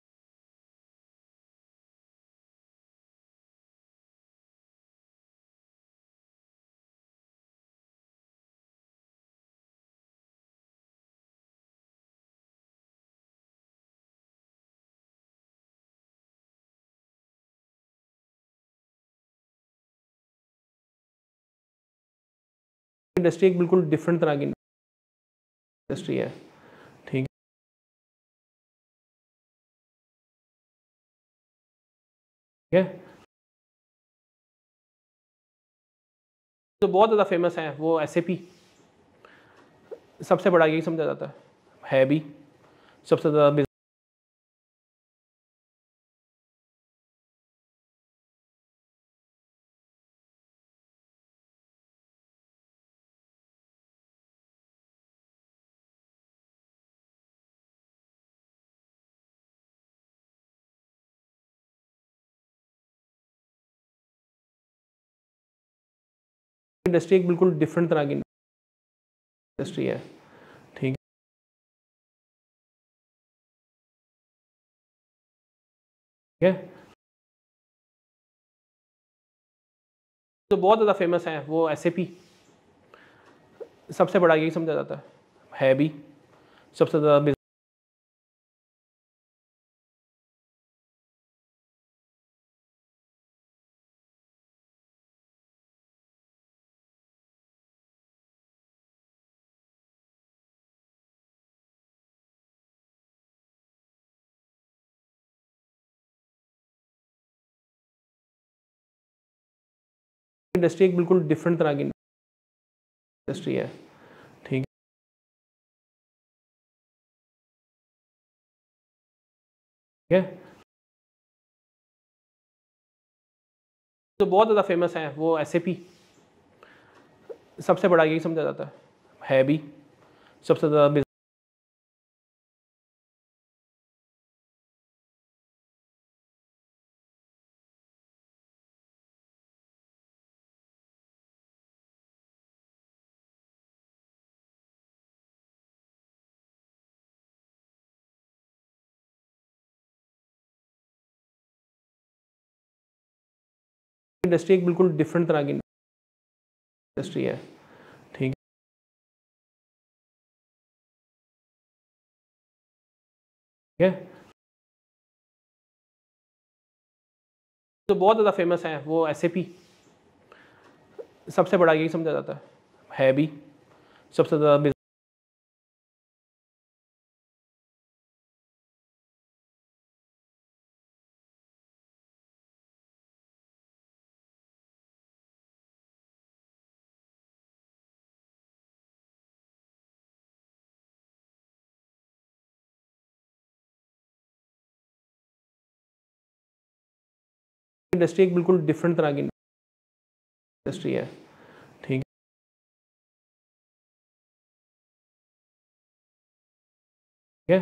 इंडस्ट्री एक बिल्कुल डिफरेंट तरह की इंडस्ट्री है, ठीक है। जो बहुत ज़्यादा फेमस है वो SAP, सबसे बड़ा यही समझा जाता है भी सबसे ज़्यादा इंडस्ट्री एक बिल्कुल डिफरेंट तरह की इंडस्ट्री है, ठीक है। जो बहुत ज़्यादा फेमस है वो SAP, सबसे बड़ा यही समझा जाता है भी सबसे ज़्यादा इंडस्ट्री एक बिल्कुल डिफरेंट तरह की इंडस्ट्री है, ठीक है। जो बहुत ज़्यादा फेमस है वो SAP, सबसे बड़ा यही समझा जाता है भी सबसे ज़्यादा इंडस्ट्री एक बिल्कुल डिफरेंट तरह की इंडस्ट्री है, ठीक है। जो बहुत ज़्यादा फेमस है वो SAP, सबसे बड़ा यही समझा जाता है भी सबसे ज़्यादा इंडस्ट्री एक बिल्कुल डिफरेंट तरह की इंडस्ट्री है, ठीक है।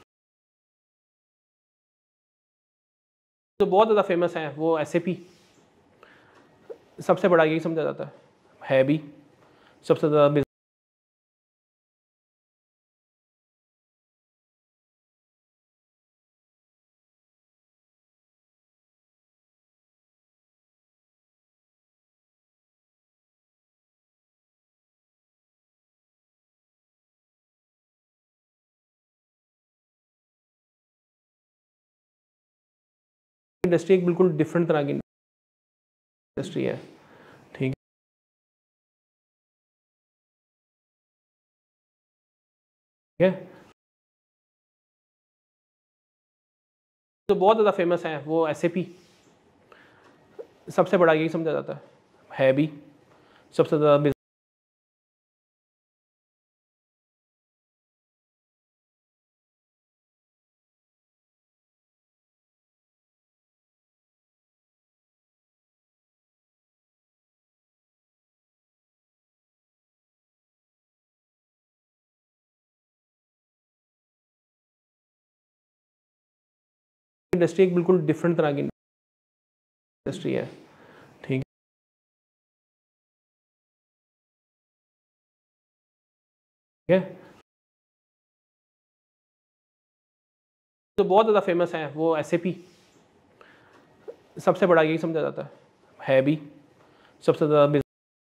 जो बहुत ज़्यादा फेमस है वो SAP, सबसे बड़ा यही समझा जाता है भी सबसे ज़्यादा इंडस्ट्री एक बिल्कुल डिफरेंट तरह की इंडस्ट्री है, ठीक है। जो बहुत ज़्यादा फेमस है वो SAP, सबसे बड़ा यही समझा जाता है भी सबसे ज़्यादा इंडस्ट्री एक बिल्कुल डिफरेंट तरह की इंडस्ट्री है, ठीक है। जो बहुत ज़्यादा फेमस है वो SAP, सबसे बड़ा यही समझा जाता है भी सबसे ज़्यादा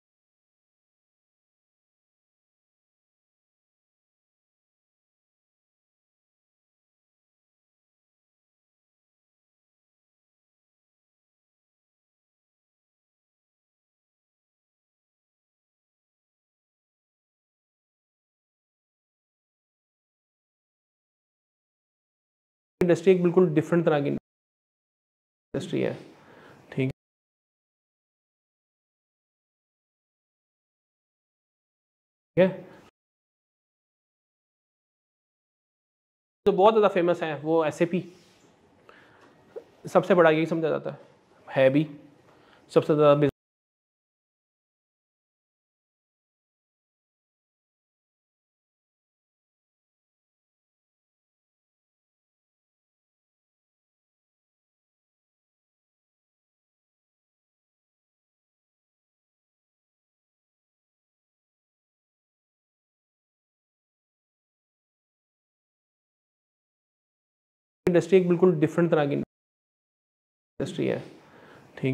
इंडस्ट्री एक बिल्कुल डिफरेंट तरह की इंडस्ट्री है, ठीक है। जो बहुत ज़्यादा फेमस है वो SAP, सबसे बड़ा यही समझा जाता है भी सबसे ज़्यादा इंडस्ट्री एक बिल्कुल डिफरेंट तरह की इंडस्ट्री है, ठीक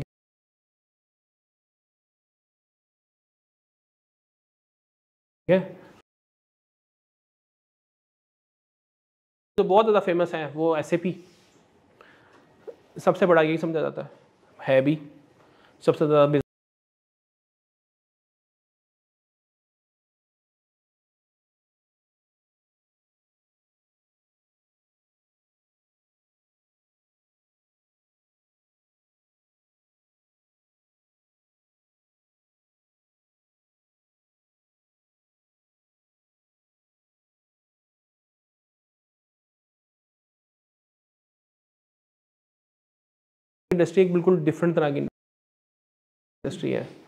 है। जो बहुत ज़्यादा फेमस है वो SAP, सबसे बड़ा यही समझा जाता है भी सबसे ज़्यादा इंडस्ट्री एक बिल्कुल डिफरेंट तरह की इंडस्ट्री है।